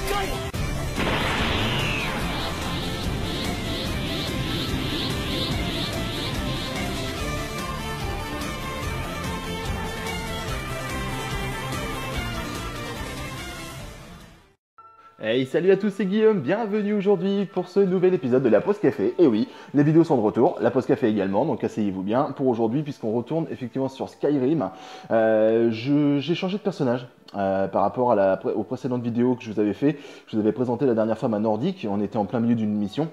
Hey, salut à tous, c'est Guillaume, bienvenue aujourd'hui pour ce nouvel épisode de la Pause Café. Et oui, les vidéos sont de retour, la Pause Café également, donc asseyez-vous bien pour aujourd'hui puisqu'on retourne effectivement sur Skyrim. J'ai changé de personnage par rapport à aux précédentes vidéos que je vous avais fait. Je vous avais présenté la dernière fois ma Nordique, on était en plein milieu d'une mission.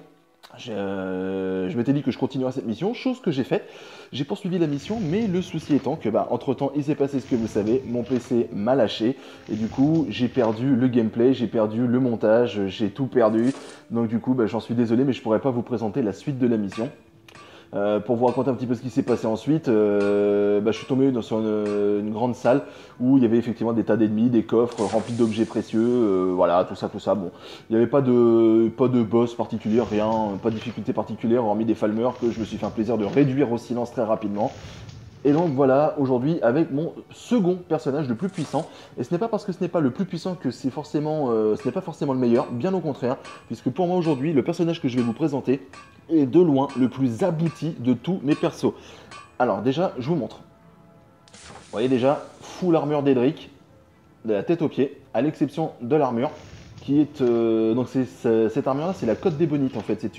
Je m'étais dit que je continuerais cette mission, chose que j'ai faite. J'ai poursuivi la mission, mais le souci étant que, entre temps, il s'est passé ce que vous savez, mon PC m'a lâché, et du coup, j'ai perdu le gameplay, j'ai perdu le montage, j'ai tout perdu. Donc du coup, j'en suis désolé, mais je pourrais pas vous présenter la suite de la mission. Pour vous raconter un petit peu ce qui s'est passé ensuite, je suis tombé sur une grande salle où il y avait effectivement des tas d'ennemis, des coffres remplis d'objets précieux, voilà, tout ça. Bon, il n'y avait pas de boss particulier, rien, pas de difficulté particulière, hormis des falmeurs que je me suis fait un plaisir de réduire au silence très rapidement. Et donc voilà, aujourd'hui avec mon second personnage le plus puissant. Et ce n'est pas parce que ce n'est pas le plus puissant que ce n'est pas forcément le meilleur, bien au contraire, puisque pour moi aujourd'hui, le personnage que je vais vous présenter est de loin le plus abouti de tous mes persos. Alors déjà, je vous montre. Vous voyez déjà, full armure d'Edric, de la tête aux pieds, à l'exception de l'armure, qui est... donc cette armure-là, c'est la cotte d'ébonite en fait. C'est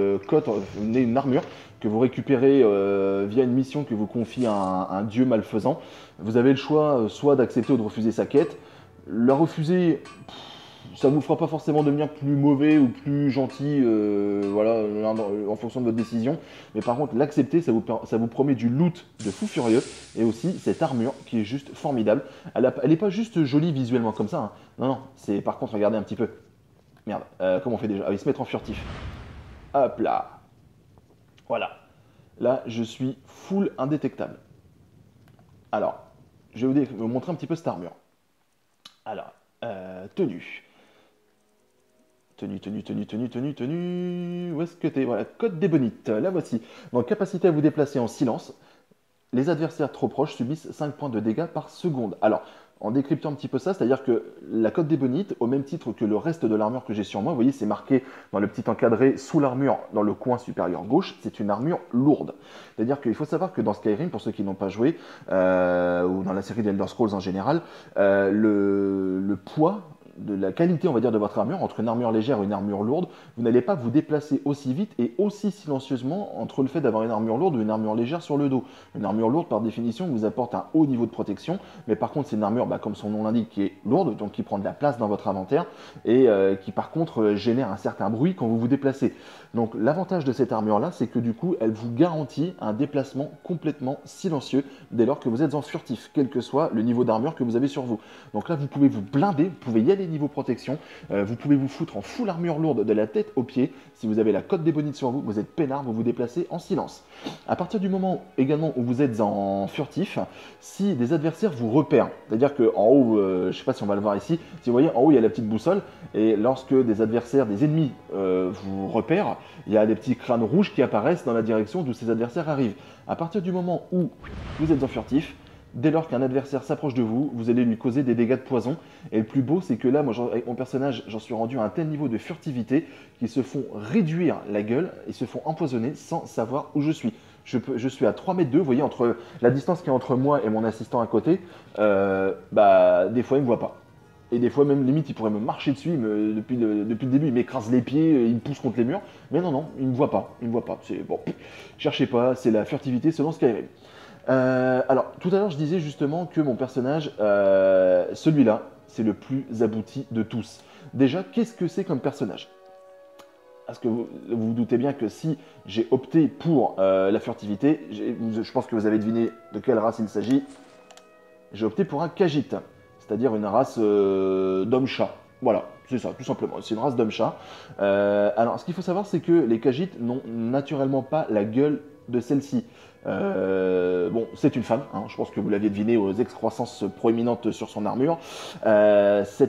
une armure que vous récupérez via une mission que vous confie à un dieu malfaisant. Vous avez le choix soit d'accepter ou de refuser sa quête. La refuser, ça vous fera pas forcément devenir plus mauvais ou plus gentil, voilà, en fonction de votre décision. Mais par contre, l'accepter, ça vous promet du loot de fou furieux et aussi cette armure qui est juste formidable. Elle est pas juste jolie visuellement comme ça, hein. Non, c'est par contre, regardez un petit peu. Merde, comment on fait déjà? Ah oui, se mettre en furtif. Hop là. Voilà. Là, je suis full indétectable. Alors, je vais vous montrer un petit peu cette armure. Alors, tenue. Tenue. Où est-ce que t'es? Voilà, code d'ébonite. La voici. Donc, capacité à vous déplacer en silence. Les adversaires trop proches subissent 5 points de dégâts par seconde. Alors, en décryptant un petit peu ça, c'est-à-dire que la cote d'ébonite, au même titre que le reste de l'armure que j'ai sur moi, vous voyez, c'est marqué dans le petit encadré sous l'armure, dans le coin supérieur gauche, c'est une armure lourde. C'est-à-dire qu'il faut savoir que dans Skyrim, pour ceux qui n'ont pas joué, ou dans la série d'Elder Scrolls en général, le poids de la qualité, on va dire, de votre armure, entre une armure légère et une armure lourde, vous n'allez pas vous déplacer aussi vite et aussi silencieusement entre le fait d'avoir une armure lourde ou une armure légère sur le dos. Une armure lourde, par définition, vous apporte un haut niveau de protection, mais par contre, c'est une armure, comme son nom l'indique, qui est lourde, donc qui prend de la place dans votre inventaire, et qui par contre génère un certain bruit quand vous vous déplacez. Donc l'avantage de cette armure-là, c'est que du coup, elle vous garantit un déplacement complètement silencieux dès lors que vous êtes en furtif, quel que soit le niveau d'armure que vous avez sur vous. Donc là, vous pouvez vous blinder, vous pouvez y aller niveau protection, vous pouvez vous foutre en full armure lourde de la tête aux pieds. Si vous avez la cote d'ébonite sur vous, vous êtes peinard, vous vous déplacez en silence. À partir du moment également où vous êtes en furtif, si des adversaires vous repèrent, c'est-à-dire qu'en haut, je ne sais pas si on va le voir ici, si vous voyez en haut il y a la petite boussole, et lorsque des adversaires, des ennemis vous repèrent, il y a des petits crânes rouges qui apparaissent dans la direction d'où ces adversaires arrivent. À partir du moment où vous êtes en furtif, dès lors qu'un adversaire s'approche de vous, vous allez lui causer des dégâts de poison. Et le plus beau, c'est que là, moi, avec mon personnage, j'en suis rendu à un tel niveau de furtivité qu'ils se font réduire la gueule et se font empoisonner sans savoir où je suis. Je suis à 3 mètres 2, vous voyez, entre la distance qui est entre moi et mon assistant à côté, des fois, il ne me voit pas. Et des fois, même limite, il pourrait me marcher dessus, depuis le début, il m'écrase les pieds, il me pousse contre les murs. Mais non, il ne me voit pas. C'est bon, cherchez pas, c'est la furtivité selon Skyrim. Alors, tout à l'heure, je disais justement que mon personnage, celui-là, c'est le plus abouti de tous. Déjà, qu'est-ce que c'est comme personnage? Parce que vous doutez bien que si j'ai opté pour la furtivité, je pense que vous avez deviné de quelle race il s'agit. J'ai opté pour un Khajiit, c'est-à-dire une race d'homme-chat. Voilà, c'est ça, tout simplement. C'est une race d'homme-chat. Alors, ce qu'il faut savoir, c'est que les Khajiits n'ont naturellement pas la gueule de celle-ci. Bon, c'est une femme, hein, je pense que vous l'aviez deviné aux excroissances proéminentes sur son armure. Ce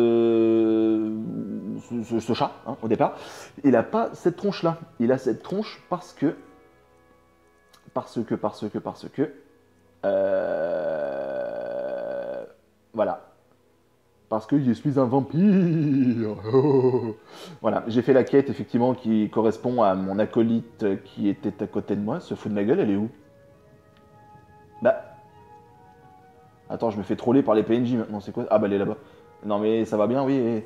chat, hein, au départ, il n'a pas cette tronche-là. Il a cette tronche parce que... Voilà. parce que je suis un vampire. Voilà, j'ai fait la quête effectivement qui correspond à mon acolyte qui était à côté de moi. Se fout de ma gueule, elle est où? Bah, attends, je me fais troller par les PNJ maintenant, c'est quoi? Ah bah elle est là-bas. Non mais ça va bien, oui.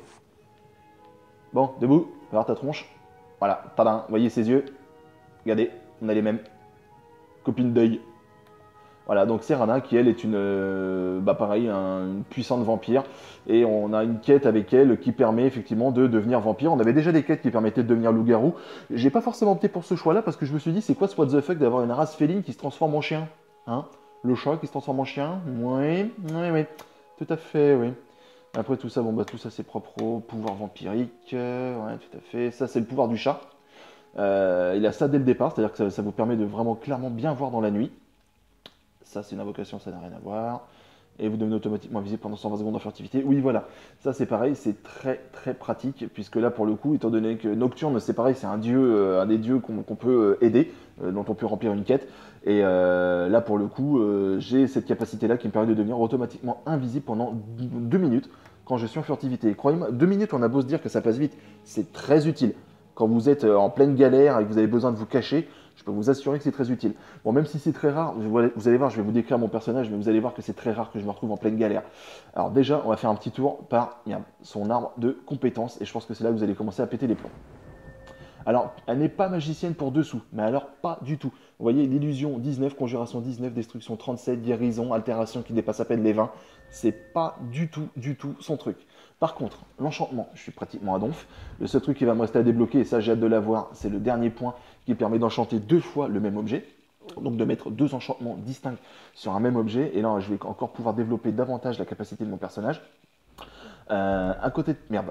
Bon, debout, voir ta tronche. Voilà, tadam, voyez ses yeux. Regardez, on a les mêmes. Copine d'œil. Voilà, donc c'est Rana qui elle est une, bah pareil, une puissante vampire. Et on a une quête avec elle qui permet effectivement de devenir vampire. On avait déjà des quêtes qui permettaient de devenir loup-garou. J'ai pas forcément opté pour ce choix-là parce que je me suis dit, c'est quoi ce what the fuck d'avoir une race féline qui se transforme en chien? Hein? Le chat qui se transforme en chien? Oui, tout à fait, oui. Après tout ça, bon bah tout ça c'est propre au pouvoir vampirique. Ouais, tout à fait. Ça c'est le pouvoir du chat. Il a ça dès le départ, c'est-à-dire que ça vous permet de vraiment clairement bien voir dans la nuit. Ça, c'est une invocation, ça n'a rien à voir. Et vous devenez automatiquement visible pendant 120 secondes en furtivité. Oui, voilà. Ça, c'est pareil, c'est très très pratique, puisque là, pour le coup, étant donné que Nocturne, c'est pareil, c'est un dieu, un des dieux qu'on peut aider, dont on peut remplir une quête. Et là, pour le coup, j'ai cette capacité-là qui me permet de devenir automatiquement invisible pendant 2 minutes quand je suis en furtivité. Et croyez-moi, 2 minutes, on a beau se dire que ça passe vite, c'est très utile. Quand vous êtes en pleine galère et que vous avez besoin de vous cacher, je peux vous assurer que c'est très utile. Bon, même si c'est très rare, vous allez voir, je vais vous décrire mon personnage, mais vous allez voir que c'est très rare que je me retrouve en pleine galère. Alors déjà, on va faire un petit tour par son arbre de compétences, et je pense que c'est là que vous allez commencer à péter les plombs. Alors, elle n'est pas magicienne pour dessous, mais alors pas du tout. Vous voyez, l'illusion 19, conjuration 19, destruction 37, guérison, altération qui dépasse à peine les 20, c'est pas du tout son truc. Par contre, l'enchantement, je suis pratiquement à donf. Le seul truc qui va me rester à débloquer, et ça j'ai hâte de l'avoir, c'est le dernier point qui permet d'enchanter 2 fois le même objet. Donc de mettre 2 enchantements distincts sur un même objet. Et là, je vais encore pouvoir développer davantage la capacité de mon personnage. À côté de... Merde.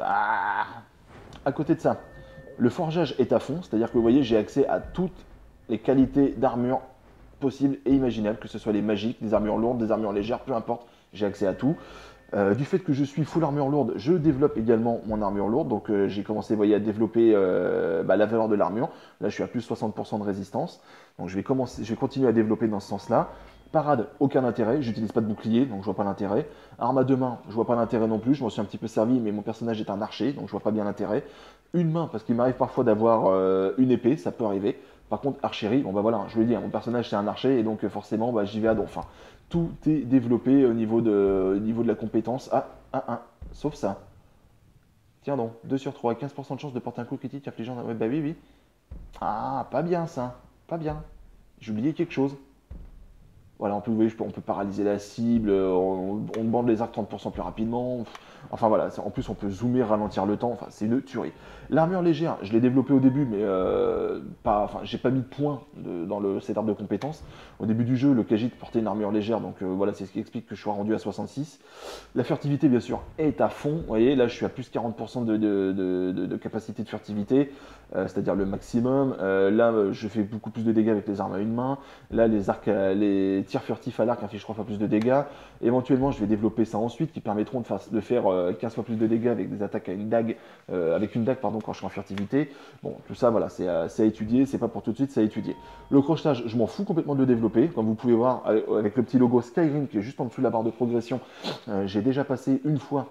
À côté de ça, le forgeage est à fond. C'est-à-dire que vous voyez, j'ai accès à toutes les qualités d'armure possibles et imaginables, que ce soit les magiques, des armures lourdes, des armures légères, peu importe, j'ai accès à tout. Du fait que je suis full armure lourde, je développe également mon armure lourde. Donc j'ai commencé voyez, à développer la valeur de l'armure. Là je suis à plus 60% de résistance. Donc je vais continuer à développer dans ce sens-là. Parade, aucun intérêt, j'utilise pas de bouclier, donc je vois pas l'intérêt. Arme à 2 mains, je vois pas l'intérêt non plus, je m'en suis un petit peu servi, mais mon personnage est un archer, donc je vois pas bien l'intérêt. Une main, parce qu'il m'arrive parfois d'avoir une épée, ça peut arriver. Par contre, archerie, bon bah voilà, je vous l'ai dit, mon personnage c'est un archer, et donc forcément bah, j'y vais à donf. Enfin, tout est développé au niveau de la compétence. Sauf ça. Tiens donc, 2 sur 3, 15% de chance de porter un coup critique affligeant. Ouais, bah oui. Ah, pas bien ça, pas bien. J'ai oublié quelque chose. Voilà, en plus, vous voyez, on peut paralyser la cible, on bande les arcs 30% plus rapidement. Enfin voilà, en plus on peut zoomer, ralentir le temps, enfin c'est une tuerie. L'armure légère, je l'ai développée au début, mais j'ai pas mis de points dans cet arbre de compétences. Au début du jeu, le Khajiit portait une armure légère, donc voilà, c'est ce qui explique que je sois rendu à 66. La furtivité, bien sûr, est à fond. Vous voyez, là je suis à plus 40% de capacité de furtivité, c'est-à-dire le maximum. Là, je fais beaucoup plus de dégâts avec les armes à une main. Là, les tirs furtifs à l'arc infligent 3 fois plus de dégâts. Éventuellement, je vais développer ça ensuite, qui permettront de faire 15 fois plus de dégâts avec des attaques à une dague, avec une dague pardon, quand je suis en furtivité. Bon, tout ça, voilà, c'est à étudier, c'est pas pour tout de suite, c'est à étudier. Le crochetage, je m'en fous complètement de le développer. Comme vous pouvez voir, avec le petit logo Skyrim qui est juste en dessous de la barre de progression, j'ai déjà passé une fois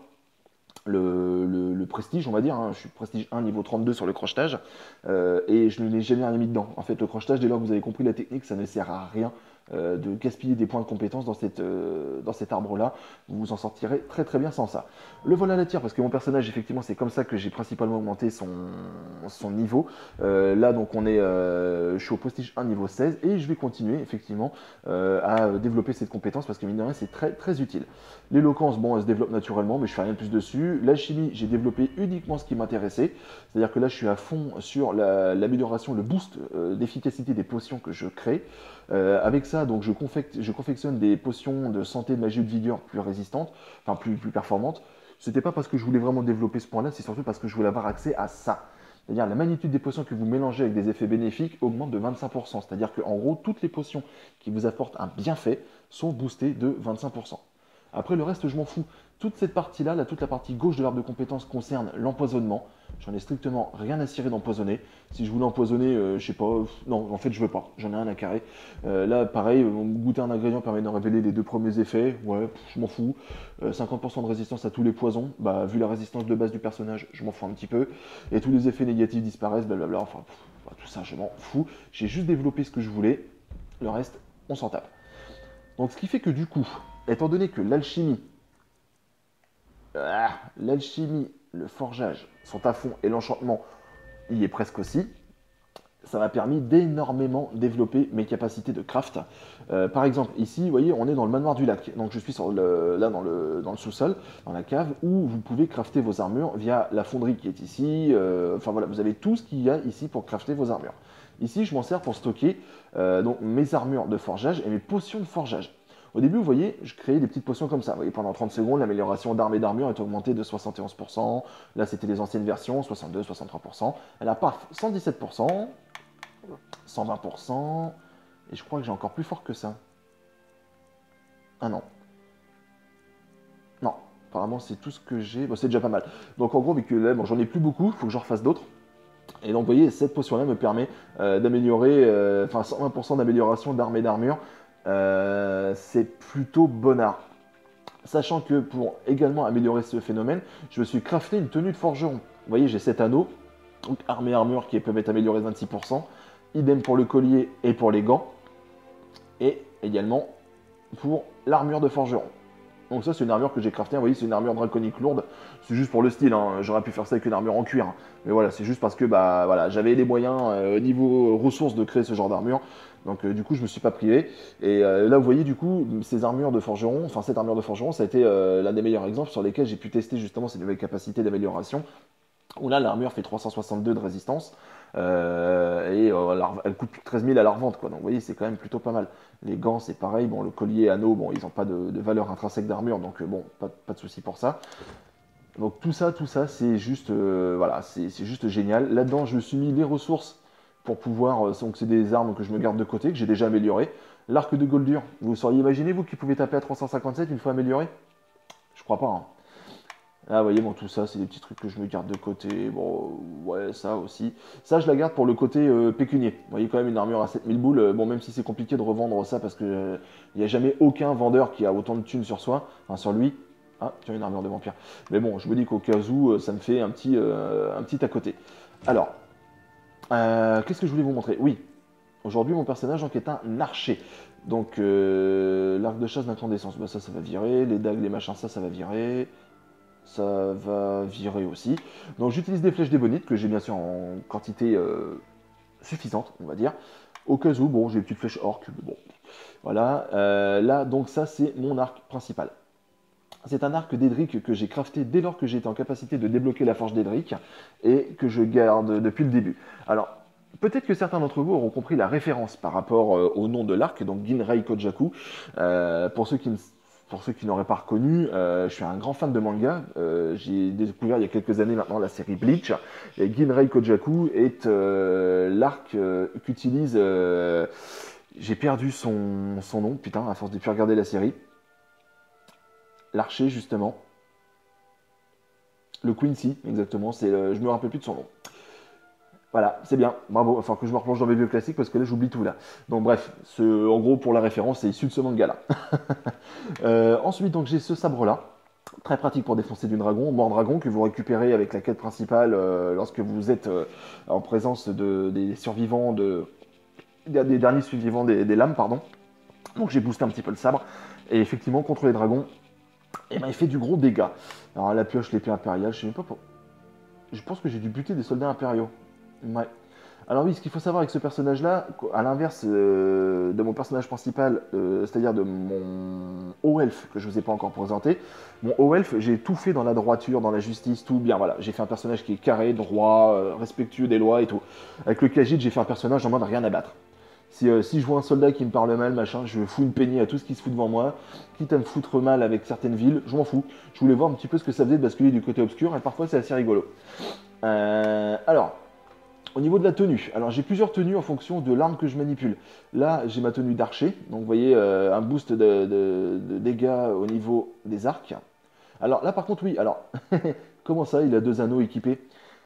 le prestige, on va dire. Je suis prestige 1, niveau 32 sur le crochetage, et je ne l'ai jamais rien mis dedans. En fait, le crochetage, dès lors que vous avez compris la technique, ça ne sert à rien de gaspiller des points de compétence dans cet arbre-là. Vous vous en sortirez très très bien sans ça. Le vol à la tire, parce que mon personnage, effectivement, c'est comme ça que j'ai principalement augmenté son niveau. Là, donc, je suis au prestige 1, niveau 16, et je vais continuer, effectivement, à développer cette compétence, parce que mine de rien, c'est très très utile. L'éloquence, bon, elle se développe naturellement, mais je fais rien de plus dessus. La chimie, j'ai développé uniquement ce qui m'intéressait. C'est-à-dire que là, je suis à fond sur l'amélioration, le boost d'efficacité des potions que je crée. Avec ça, donc, je confectionne des potions de santé, de magie ou de vigueur plus résistantes, enfin plus performantes. C'était pas parce que je voulais vraiment développer ce point-là, c'est surtout parce que je voulais avoir accès à ça. C'est-à-dire la magnitude des potions que vous mélangez avec des effets bénéfiques augmente de 25%. C'est-à-dire qu'en gros, toutes les potions qui vous apportent un bienfait sont boostées de 25%. Après, le reste, je m'en fous. Toute cette partie-là, toute la partie gauche de l'arbre de compétences concerne l'empoisonnement. J'en ai strictement rien à cirer d'empoisonner. Si je voulais empoisonner, je sais pas, non, en fait, je veux pas. J'en ai rien à carrer. Là, pareil, goûter un ingrédient permet de révéler les deux premiers effets. Ouais, je m'en fous. 50% de résistance à tous les poisons. Bah, vu la résistance de base du personnage, je m'en fous un petit peu. Et tous les effets négatifs disparaissent, blablabla. Enfin, tout ça, je m'en fous. J'ai juste développé ce que je voulais. Le reste, on s'en tape. Donc, ce qui fait que du coup, étant donné que l'alchimie, le forgeage sont à fond et l'enchantement y est presque aussi, ça m'a permis d'énormément développer mes capacités de craft. Par exemple, ici, vous voyez, on est dans le manoir du lac. Donc je suis là dans le sous-sol, dans la cave, où vous pouvez crafter vos armures via la fonderie qui est ici. Enfin voilà, vous avez tout ce qu'il y a ici pour crafter vos armures. Ici, je m'en sers pour stocker donc, mes armures de forgeage et mes potions de forgeage. Au début, vous voyez, je créais des petites potions comme ça. Vous voyez, pendant 30 secondes, l'amélioration d'armes et d'armure est augmentée de 71%. Là, c'était les anciennes versions, 62, 63%. Elle a paf, 117%. 120%, et je crois que j'ai encore plus fort que ça. Ah non. Non, apparemment c'est tout ce que j'ai. Bon, c'est déjà pas mal. Donc en gros, vu que là, bon, j'en ai plus beaucoup, il faut que j'en refasse d'autres. Et donc vous voyez, cette potion-là me permet d'améliorer, enfin 120% d'amélioration d'armes et d'armure. C'est plutôt bonnard. Sachant que pour également améliorer ce phénomène, je me suis crafté une tenue de forgeron. Vous voyez, j'ai 7 anneaux, donc armes et armure qui peuvent être améliorées de 26%. Idem pour le collier et pour les gants. Et également pour l'armure de forgeron. Donc ça, c'est une armure que j'ai craftée. Vous voyez, c'est une armure draconique lourde. C'est juste pour le style. Hein. J'aurais pu faire ça avec une armure en cuir. Mais voilà, c'est juste parce que bah, voilà, j'avais les moyens niveau ressources de créer ce genre d'armure. Donc du coup, je me suis pas privé. Et là, vous voyez, du coup, ces armures de forgeron, enfin cette armure de forgeron, ça a été l'un des meilleurs exemples sur lesquels j'ai pu tester justement ces nouvelles capacités d'amélioration. Où là, l'armure fait 362 de résistance. Elle coûte plus de 13 000 à la revente. Quoi. Donc vous voyez, c'est quand même plutôt pas mal. Les gants, c'est pareil. Bon, le collier, anneau, bon, ils n'ont pas de valeur intrinsèque d'armure. Donc bon, pas de souci pour ça. Donc tout ça, c'est juste, voilà, c'est juste génial. Là-dedans, je me suis mis les ressources pour pouvoir, donc c'est des armes que je me garde de côté, que j'ai déjà améliorées. L'arc de Goldur, vous sauriez imaginer, vous, qui pouvez taper à 357 une fois amélioré? Je crois pas, hein. Ah, vous voyez, bon, tout ça, c'est des petits trucs que je me garde de côté. Bon, ouais, ça aussi. Ça, je la garde pour le côté pécunier. Vous voyez, quand même, une armure à 7000 boules. Bon, même si c'est compliqué de revendre ça parce que il n'y a jamais aucun vendeur qui a autant de thunes sur soi, enfin, sur lui. Ah, tiens, une armure de vampire. Mais bon, je me dis qu'au cas où, ça me fait un petit à côté. Alors, qu'est-ce que je voulais vous montrer? Oui, aujourd'hui, mon personnage donc, est un archer. Donc, l'arc de chasse d'incandescence, bah, ça va virer. Les dagues, les machins, ça va virer. Ça va virer aussi. Donc j'utilise des flèches d'ébonite que j'ai bien sûr en quantité suffisante, on va dire. Au cas où, bon, j'ai une petite flèche orc, mais bon, voilà. Là, donc ça, c'est mon arc principal. C'est un arc d'Edric que j'ai crafté dès lors que j'ai été en capacité de débloquer la forge d'Edric et que je garde depuis le début. Alors, peut-être que certains d'entre vous auront compris la référence par rapport au nom de l'arc, donc Ginrei Kojaku. Pour ceux qui n'auraient pas reconnu, je suis un grand fan de manga. J'ai découvert il y a quelques années maintenant la série Bleach. Et Ginrei Kojaku est l'arc qu'utilise... j'ai perdu son nom, putain, à force de plus regarder la série. L'archer, justement. Le Quincy, exactement. Je me rappelle plus de son nom. Voilà, c'est bien, bravo. Enfin, que je me replonge dans mes vieux classiques parce que là, j'oublie tout là. Donc, bref, en gros, pour la référence, c'est issu de ce manga-là. Ensuite, donc, j'ai ce sabre-là. Très pratique pour défoncer du dragon, mort dragon, que vous récupérez avec la quête principale lorsque vous êtes en présence des survivants, des derniers survivants des lames, pardon. Donc, j'ai boosté un petit peu le sabre. Et effectivement, contre les dragons, et ben, il fait du gros dégâts. Alors la pioche, l'épée impériale, je sais même pas pour... Je pense que j'ai dû buter des soldats impériaux. Ouais. Alors oui, ce qu'il faut savoir avec ce personnage-là, à l'inverse de mon personnage principal, c'est-à-dire de mon haut elfe que je vous ai pas encore présenté, mon haut elfe, j'ai tout fait dans la droiture, dans la justice, tout bien. Voilà, j'ai fait un personnage qui est carré, droit, respectueux des lois et tout. Avec le Khajiit, j'ai fait un personnage en mode rien à battre. Si je vois un soldat qui me parle mal, machin, je fous une peignée à tout ce qui se fout devant moi, quitte à me foutre mal avec certaines villes, je m'en fous. Je voulais voir un petit peu ce que ça faisait de basculer du côté obscur, et parfois c'est assez rigolo. Alors, au niveau de la tenue, alors j'ai plusieurs tenues en fonction de l'arme que je manipule. Là, j'ai ma tenue d'archer, donc vous voyez un boost de dégâts au niveau des arcs. Alors là, par contre, oui, alors, comment ça, il a 2 anneaux équipés?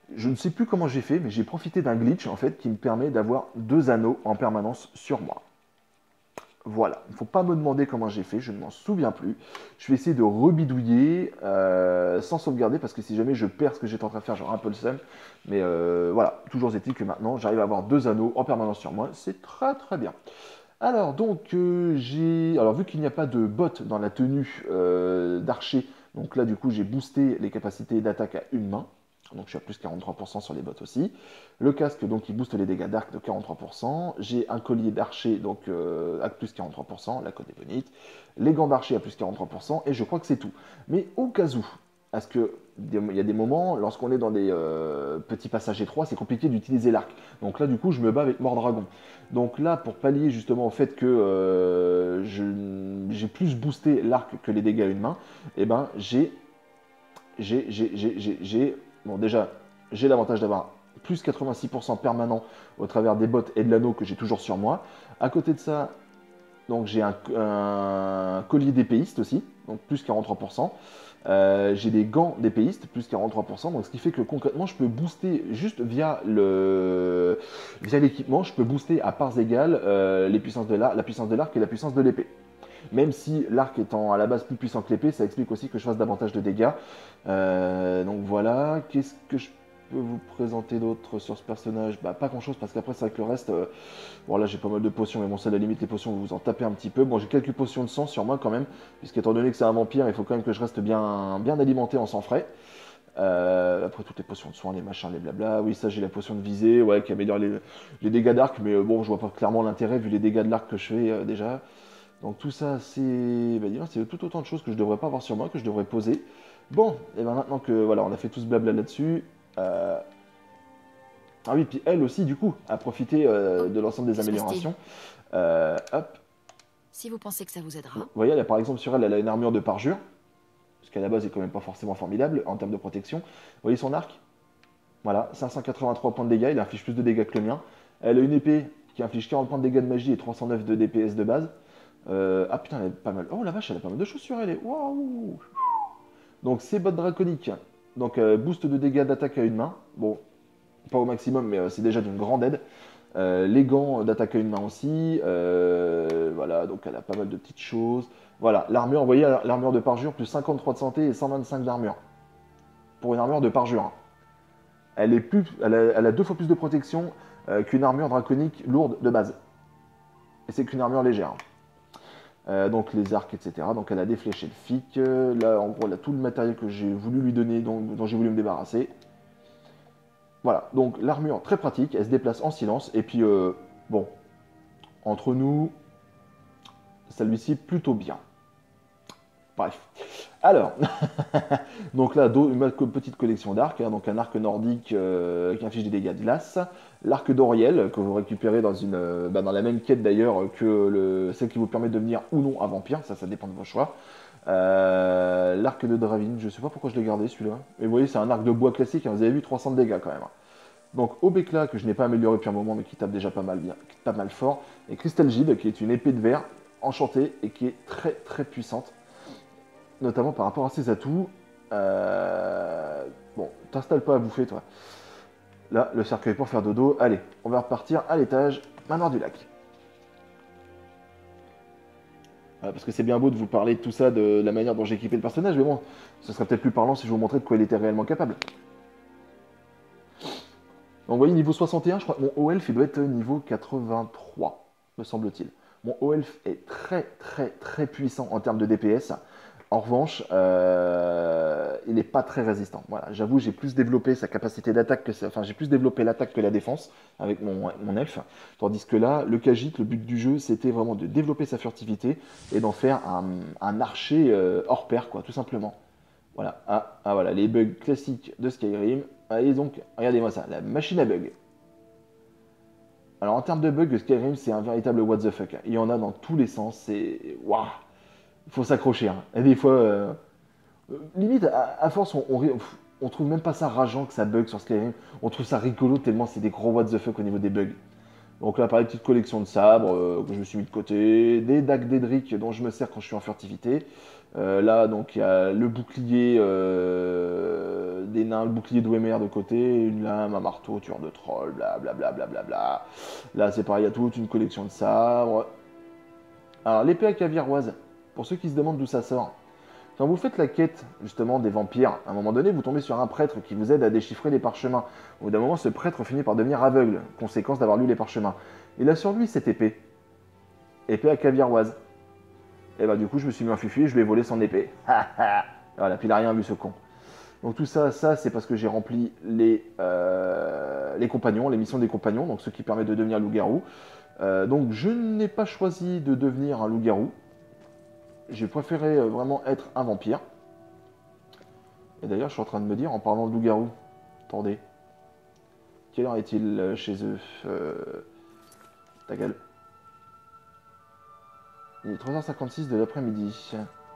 Je ne sais plus comment j'ai fait, mais j'ai profité d'un glitch en fait qui me permet d'avoir 2 anneaux en permanence sur moi. Voilà, il ne faut pas me demander comment j'ai fait, je ne m'en souviens plus. Je vais essayer de rebidouiller sans sauvegarder parce que si jamais je perds ce que j'étais en train de faire, j'aurai un peu le seum. Mais voilà, toujours est-il que maintenant j'arrive à avoir 2 anneaux en permanence sur moi, c'est très très bien. Alors donc alors vu qu'il n'y a pas de bot dans la tenue d'archer, donc là du coup j'ai boosté les capacités d'attaque à une main. Donc je suis à plus 43% sur les bots aussi. Le casque donc il booste les dégâts d'arc de 43%. J'ai un collier d'archer donc à plus 43%, la côte des bonites. Les gants d'archer à plus 43% et je crois que c'est tout. Mais au cas où, parce que il y a des moments, lorsqu'on est dans des petits passages étroits, c'est compliqué d'utiliser l'arc. Donc là, du coup, je me bats avec Mordragon. Donc là, pour pallier justement au fait que j'ai plus boosté l'arc que les dégâts à une main, eh ben bon déjà, j'ai l'avantage d'avoir plus 86% permanent au travers des bottes et de l'anneau que j'ai toujours sur moi. À côté de ça, donc j'ai un collier d'épéiste aussi, donc plus 43%. J'ai des gants d'épéiste, plus 43%. Donc ce qui fait que concrètement, je peux booster juste via l'équipement, je peux booster à parts égales la puissance de l'arc et la puissance de l'épée. Même si l'arc étant à la base plus puissant que l'épée, ça explique aussi que je fasse davantage de dégâts. Donc voilà, qu'est-ce que je peux vous présenter d'autre sur ce personnage? Bah pas grand chose parce qu'après c'est vrai que le reste, bon là j'ai pas mal de potions mais bon ça à la limite les potions vous en tapez un petit peu. Bon j'ai quelques potions de sang sur moi quand même, puisqu'étant donné que c'est un vampire il faut quand même que je reste bien alimenté en sang frais. Après toutes les potions de soins, les machins, les blabla, oui ça j'ai la potion de visée, ouais qui améliore les dégâts d'arc mais bon je vois pas clairement l'intérêt vu les dégâts de l'arc que je fais déjà. Donc tout ça, c'est tout autant de choses que je devrais pas avoir sur moi, que je devrais poser. Bon, et ben maintenant que voilà, on a fait tout ce blabla là-dessus. Ah oui, puis elle aussi, du coup, a profité de l'ensemble des Que se passe-t-il? améliorations. Hop, Si vous pensez que ça vous vous aidera. voyez, là, par exemple, sur elle, elle a une armure de parjure, ce qui à la base est quand même pas forcément formidable en termes de protection. Vous voyez son arc? Voilà, 583 points de dégâts, il inflige plus de dégâts que le mien. Elle a une épée qui inflige 40 points de dégâts de magie et 309 de DPS de base. Ah putain, elle a pas mal. Oh la vache, elle a pas mal de choses sur elle. Waouh! Donc c'est bottes draconiques. Donc boost de dégâts d'attaque à une main. Bon, pas au maximum, mais c'est déjà d'une grande aide. Les gants d'attaque à une main aussi. Voilà, donc elle a pas mal de petites choses. Voilà, l'armure, vous voyez, l'armure de parjure, plus 53 de santé et 125 d'armure. Pour une armure de parjure, hein. Elle a 2 fois plus de protection qu'une armure draconique lourde de base. Et c'est qu'une armure légère, hein. Donc les arcs, etc. Donc elle a défléché le fic. Là, en gros, elle a tout le matériel que j'ai voulu lui donner, dont j'ai voulu me débarrasser. Voilà, donc l'armure très pratique, elle se déplace en silence. Et puis, bon, entre nous, celui-ci plutôt bien. Bref. Alors, donc là, une petite collection d'arcs, hein, donc un arc nordique qui inflige des dégâts de glace, l'arc d'Oriel que vous récupérez dans la même quête d'ailleurs que celle qui vous permet de devenir ou non un vampire, ça dépend de vos choix. L'arc de Dravin, je sais pas pourquoi je l'ai gardé celui-là, mais vous voyez c'est un arc de bois classique, hein, vous avez vu 300 de dégâts quand même. Donc Obekla que je n'ai pas amélioré depuis un moment mais qui tape déjà pas mal bien, pas mal fort, et Crystal Gide qui est une épée de verre enchantée et qui est très très puissante notamment par rapport à ses atouts. Bon, t'installes pas à bouffer, toi. Là, le cercueil pour faire dodo. Allez, on va repartir à l'étage, manoir du lac. Voilà, parce que c'est bien beau de vous parler de tout ça, de la manière dont j'ai équipé le personnage, mais bon, ce serait peut-être plus parlant si je vous montrais de quoi il était réellement capable. Donc, vous voyez, niveau 61, je crois que mon haut elfe, il doit être niveau 83, me semble-t-il. Mon haut elfe est très, très, très puissant en termes de DPS. En revanche, il n'est pas très résistant. Voilà, j'avoue, j'ai plus développé sa capacité d'attaque enfin, j'ai plus développé l'attaque que la défense avec mon elfe. Tandis que là, le Khajiit, le but du jeu, c'était vraiment de développer sa furtivité et d'en faire un archer hors pair, quoi, tout simplement. Voilà, voilà, les bugs classiques de Skyrim. Allez donc, regardez-moi ça, la machine à bugs. Alors en termes de bugs, Skyrim, c'est un véritable what the fuck. Il y en a dans tous les sens, c'est... Waouh! Il faut s'accrocher, hein. Et des fois, limite, à force, on trouve même pas ça rageant que ça bug sur Skyrim. On trouve ça rigolo tellement c'est des gros what the fuck au niveau des bugs. Donc là, pareil, petite collection de sabres que je me suis mis de côté, des dagues d'Edric dont je me sers quand je suis en furtivité. Là, donc, il y a le bouclier des nains, le bouclier de Wémer de côté, une lame, un marteau, tueur de troll, blablabla. Bla, bla, bla, bla. Là, c'est pareil, il y a toute une collection de sabres. Alors, l'épée à caviroise, pour ceux qui se demandent d'où ça sort. Quand vous faites la quête, justement, des vampires, à un moment donné, vous tombez sur un prêtre qui vous aide à déchiffrer les parchemins. Au bout d'un moment, ce prêtre finit par devenir aveugle, conséquence d'avoir lu les parchemins. Il a sur lui cette épée. Épée à caviroise. Et bah du coup, je me suis mis un fufu et je lui ai volé son épée. Voilà, puis il a rien vu ce con. Donc tout ça, c'est parce que j'ai rempli les compagnons, les missions des compagnons, donc ce qui permet de devenir loup-garou. Donc je n'ai pas choisi de devenir un loup-garou. J'ai préféré vraiment être un vampire. Et d'ailleurs, je suis en train de me dire, en parlant de loup-garou, attendez, quelle heure est-il chez eux Ta gueule. Il est 3h56 de l'après-midi.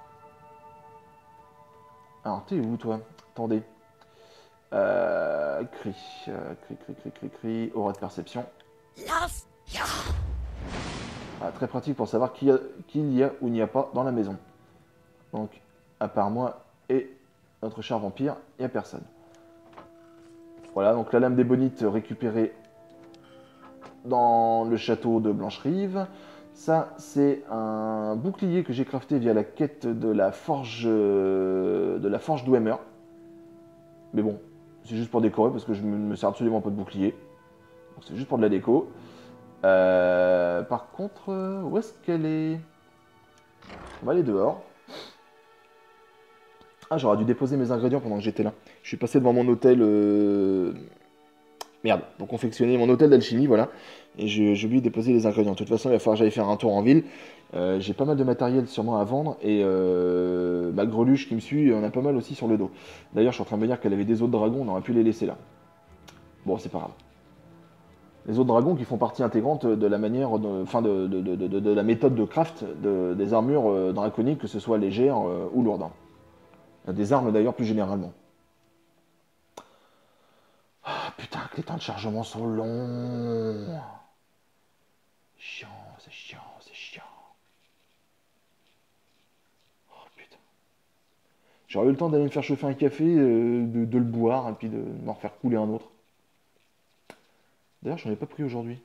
Alors, t'es où, toi? Attendez. Cri. Aura de perception. Ah, très pratique pour savoir qu'il y a ou n'y a pas dans la maison. Donc, à part moi et notre cher vampire, il n'y a personne. Voilà, donc la lame d'ébonite récupérée dans le château de Blancherive. Ça, c'est un bouclier que j'ai crafté via la quête de la forge d'Ouemer. Mais bon, c'est juste pour décorer parce que je ne me sers absolument pas de bouclier. Donc c'est juste pour de la déco. Par contre, où est-ce qu'elle est? On va aller dehors. Ah, j'aurais dû déposer mes ingrédients pendant que j'étais là. Je suis passé devant mon hôtel. Merde, pour confectionner mon hôtel d'alchimie, voilà. Et j'ai oublié de déposer les ingrédients. De toute façon, il va falloir que j'aille faire un tour en ville. J'ai pas mal de matériel sûrement à vendre. Et ma greluche qui me suit, on a pas mal aussi sur le dos. D'ailleurs, je suis en train de me dire qu'elle avait des autres dragons, on aurait pu les laisser là. Bon, c'est pas grave. Les autres dragons qui font partie intégrante de la manière, de la méthode de craft des armures draconiques, que ce soit légères ou lourdes. Des armes d'ailleurs plus généralement. Ah putain, que les temps de chargement sont longs. Chiant, c'est chiant, c'est chiant. Oh putain. J'aurais eu le temps d'aller me faire chauffer un café, de le boire, et puis de m'en refaire couler un autre. D'ailleurs, j'en ai pas pris aujourd'hui.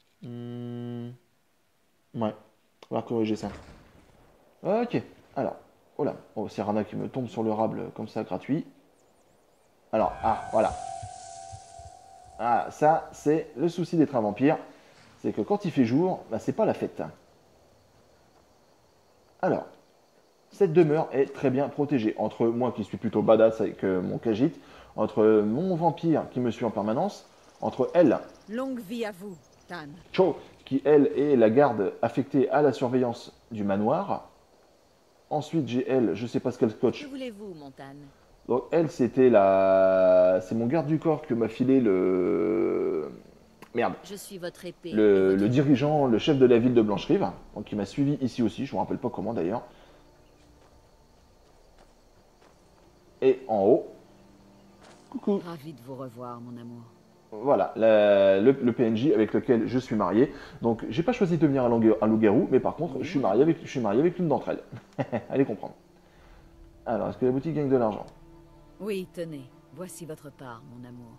Ouais, on va corriger ça. Ok, alors. Oh là, oh, c'est Rana qui me tombe sur le rable comme ça, gratuit. Alors, ah, voilà. Ah, ça, c'est le souci d'être un vampire. C'est que quand il fait jour, bah, c'est pas la fête. Alors, cette demeure est très bien protégée. Entre moi qui suis plutôt badass avec mon Khajiit, entre mon vampire qui me suit en permanence, entre elle, Longue vie à vous, Tan. Cho, qui elle est la garde affectée à la surveillance du manoir. Ensuite, j'ai elle, je sais pas ce qu'elle Que scotche. voulez-vous, Montane? Donc elle, c'est mon garde du corps que m'a filé le... Merde. Je suis votre épée. Le dirigeant, le chef de la ville de Blancherive, donc qui m'a suivi ici aussi, je ne me rappelle pas comment d'ailleurs. Et en haut, coucou. Ravi de vous revoir, mon amour. Voilà, le PNJ avec lequel je suis marié. Donc j'ai pas choisi de devenir un loup-garou, mais par contre je suis marié avec l'une d'entre elles. Allez comprendre. Alors, est-ce que la boutique gagne de l'argent? Oui, tenez. Voici votre part, mon amour.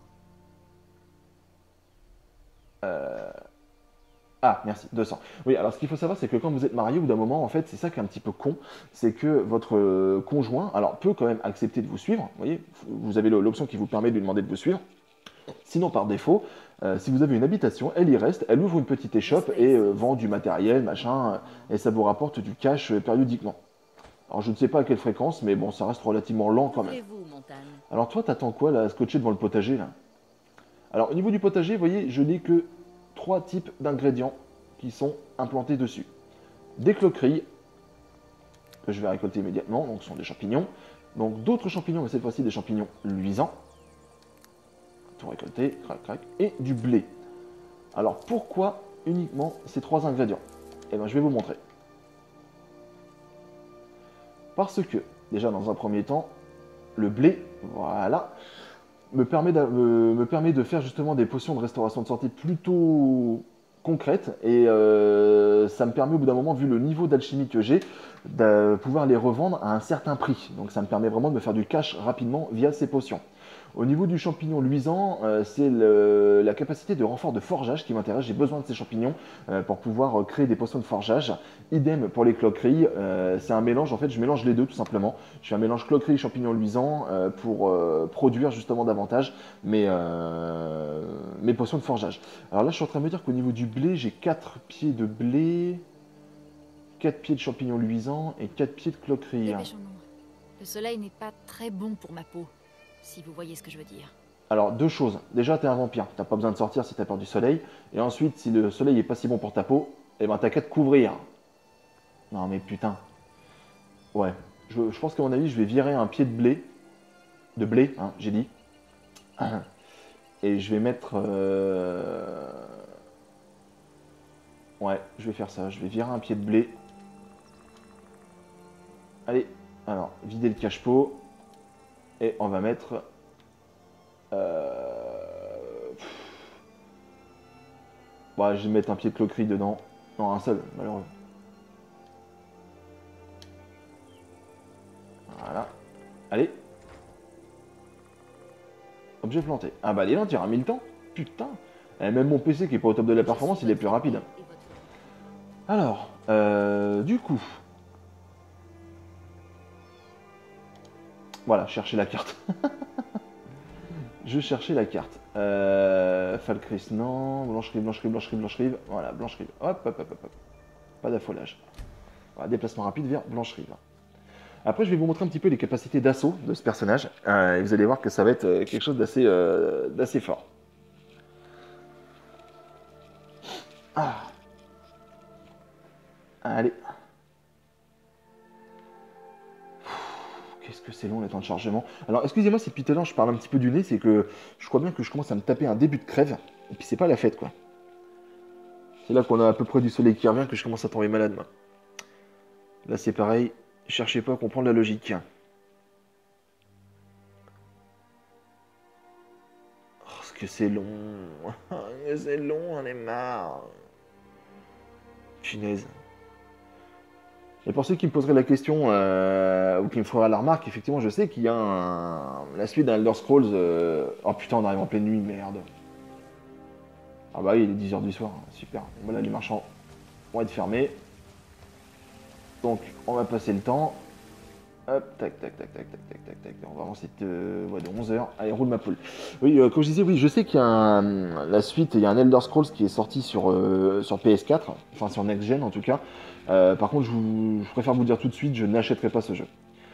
Ah, merci, 200. Oui, alors ce qu'il faut savoir, c'est que quand vous êtes marié, au bout d'un moment, en fait, c'est ça qui est un petit peu con, c'est que votre conjoint, alors, peut quand même accepter de vous suivre, vous voyez, vous avez l'option qui vous permet de lui demander de vous suivre. Sinon, par défaut, si vous avez une habitation, elle y reste, elle ouvre une petite échoppe et vend du matériel, machin, et ça vous rapporte du cash périodiquement. Alors, je ne sais pas à quelle fréquence, mais bon, ça reste relativement lent quand même. Voulez-vous, Montane? Alors, toi, t'attends quoi, là, scotché devant le potager, là? Alors, au niveau du potager, vous voyez, je n'ai que 3 types d'ingrédients qui sont implantés dessus. Des cloquerilles, que je vais récolter immédiatement, donc ce sont des champignons. Donc d'autres champignons, mais cette fois-ci des champignons luisants. Tout récolter, crac, crac. Et du blé. Alors pourquoi uniquement ces 3 ingrédients? Eh bien je vais vous montrer. Parce que, déjà dans un premier temps, le blé, voilà, me permet de faire justement des potions de restauration de santé plutôt concrètes et ça me permet au bout d'un moment, vu le niveau d'alchimie que j'ai, de pouvoir les revendre à un certain prix. Donc ça me permet vraiment de me faire du cash rapidement via ces potions. Au niveau du champignon luisant, c'est la capacité de renfort de forgeage qui m'intéresse. J'ai besoin de ces champignons pour pouvoir créer des potions de forgeage. Idem pour les cloqueries, c'est un mélange, en fait je mélange les deux tout simplement. Je fais un mélange cloquerie et champignon luisant pour produire justement davantage mes potions de forgeage. Alors là je suis en train de me dire qu'au niveau du blé, j'ai 4 pieds de blé, 4 pieds de champignons luisants et 4 pieds de cloquerie. Dépêchons-nous. Le soleil n'est pas très bon pour ma peau, si vous voyez ce que je veux dire. Alors, deux choses. Déjà, t'es un vampire. T'as pas besoin de sortir si t'as peur du soleil. Et ensuite, si le soleil est pas si bon pour ta peau, eh ben t'as qu'à te couvrir. Non mais putain. Ouais. Je pense qu'à mon avis, je vais virer un pied de blé. De blé, hein, j'ai dit. Et je vais mettre... Ouais, je vais faire ça. Je vais virer un pied de blé. Allez. Alors, vider le cache-pot. Et on va mettre... Ouais, je vais mettre un pied de cloquerie dedans. Non, un seul, malheureusement. Voilà. Allez. Objet planté. Ah bah, dis donc, tu as mis le temps. Putain. Et même mon PC qui est pas au top de la performance, il est plus rapide. Alors, du coup... Voilà, chercher la carte. Je cherchais la carte. Falcris, non. Blanche-Rive, Blanche-Rive, Blanche-Rive, Blanche-Rive. Voilà, Blanche-Rive. Hop, hop, hop, hop, hop. Pas d'affolage. Voilà, déplacement rapide vers Blanche-Rive. Après, je vais vous montrer un petit peu les capacités d'assaut de ce personnage. Et vous allez voir que ça va être quelque chose d'assez fort. Ah. Allez. Qu'est-ce que c'est long les temps de chargement. Alors excusez-moi si depuis tout à l'heure je parle un petit peu du nez, c'est que je crois bien que je commence à me taper un début de crève, et puis c'est pas la fête quoi. C'est là qu'on a à peu près du soleil qui revient que je commence à tomber malade moi. Là c'est pareil, cherchez pas à comprendre la logique. Oh, ce que c'est long. C'est long, on est marre. Punaise. Et pour ceux qui me poseraient la question, ou qui me feraient la remarque, effectivement, je sais qu'il y a la suite d'un Elder Scrolls. Oh putain, on arrive en pleine nuit, merde. Ah bah oui, il est 10 h du soir, super. Voilà, les marchands vont être fermés. Donc, on va passer le temps. Hop, tac, tac, tac, tac, tac, tac, tac, tac. On va avancer de 11 h. Allez, roule ma poule. Oui, comme je disais, oui, je sais qu'il y a la suite, il y a un Elder Scrolls qui est sorti sur PS4, enfin sur Next Gen en tout cas. Par contre, je préfère vous dire tout de suite, je n'achèterai pas ce jeu.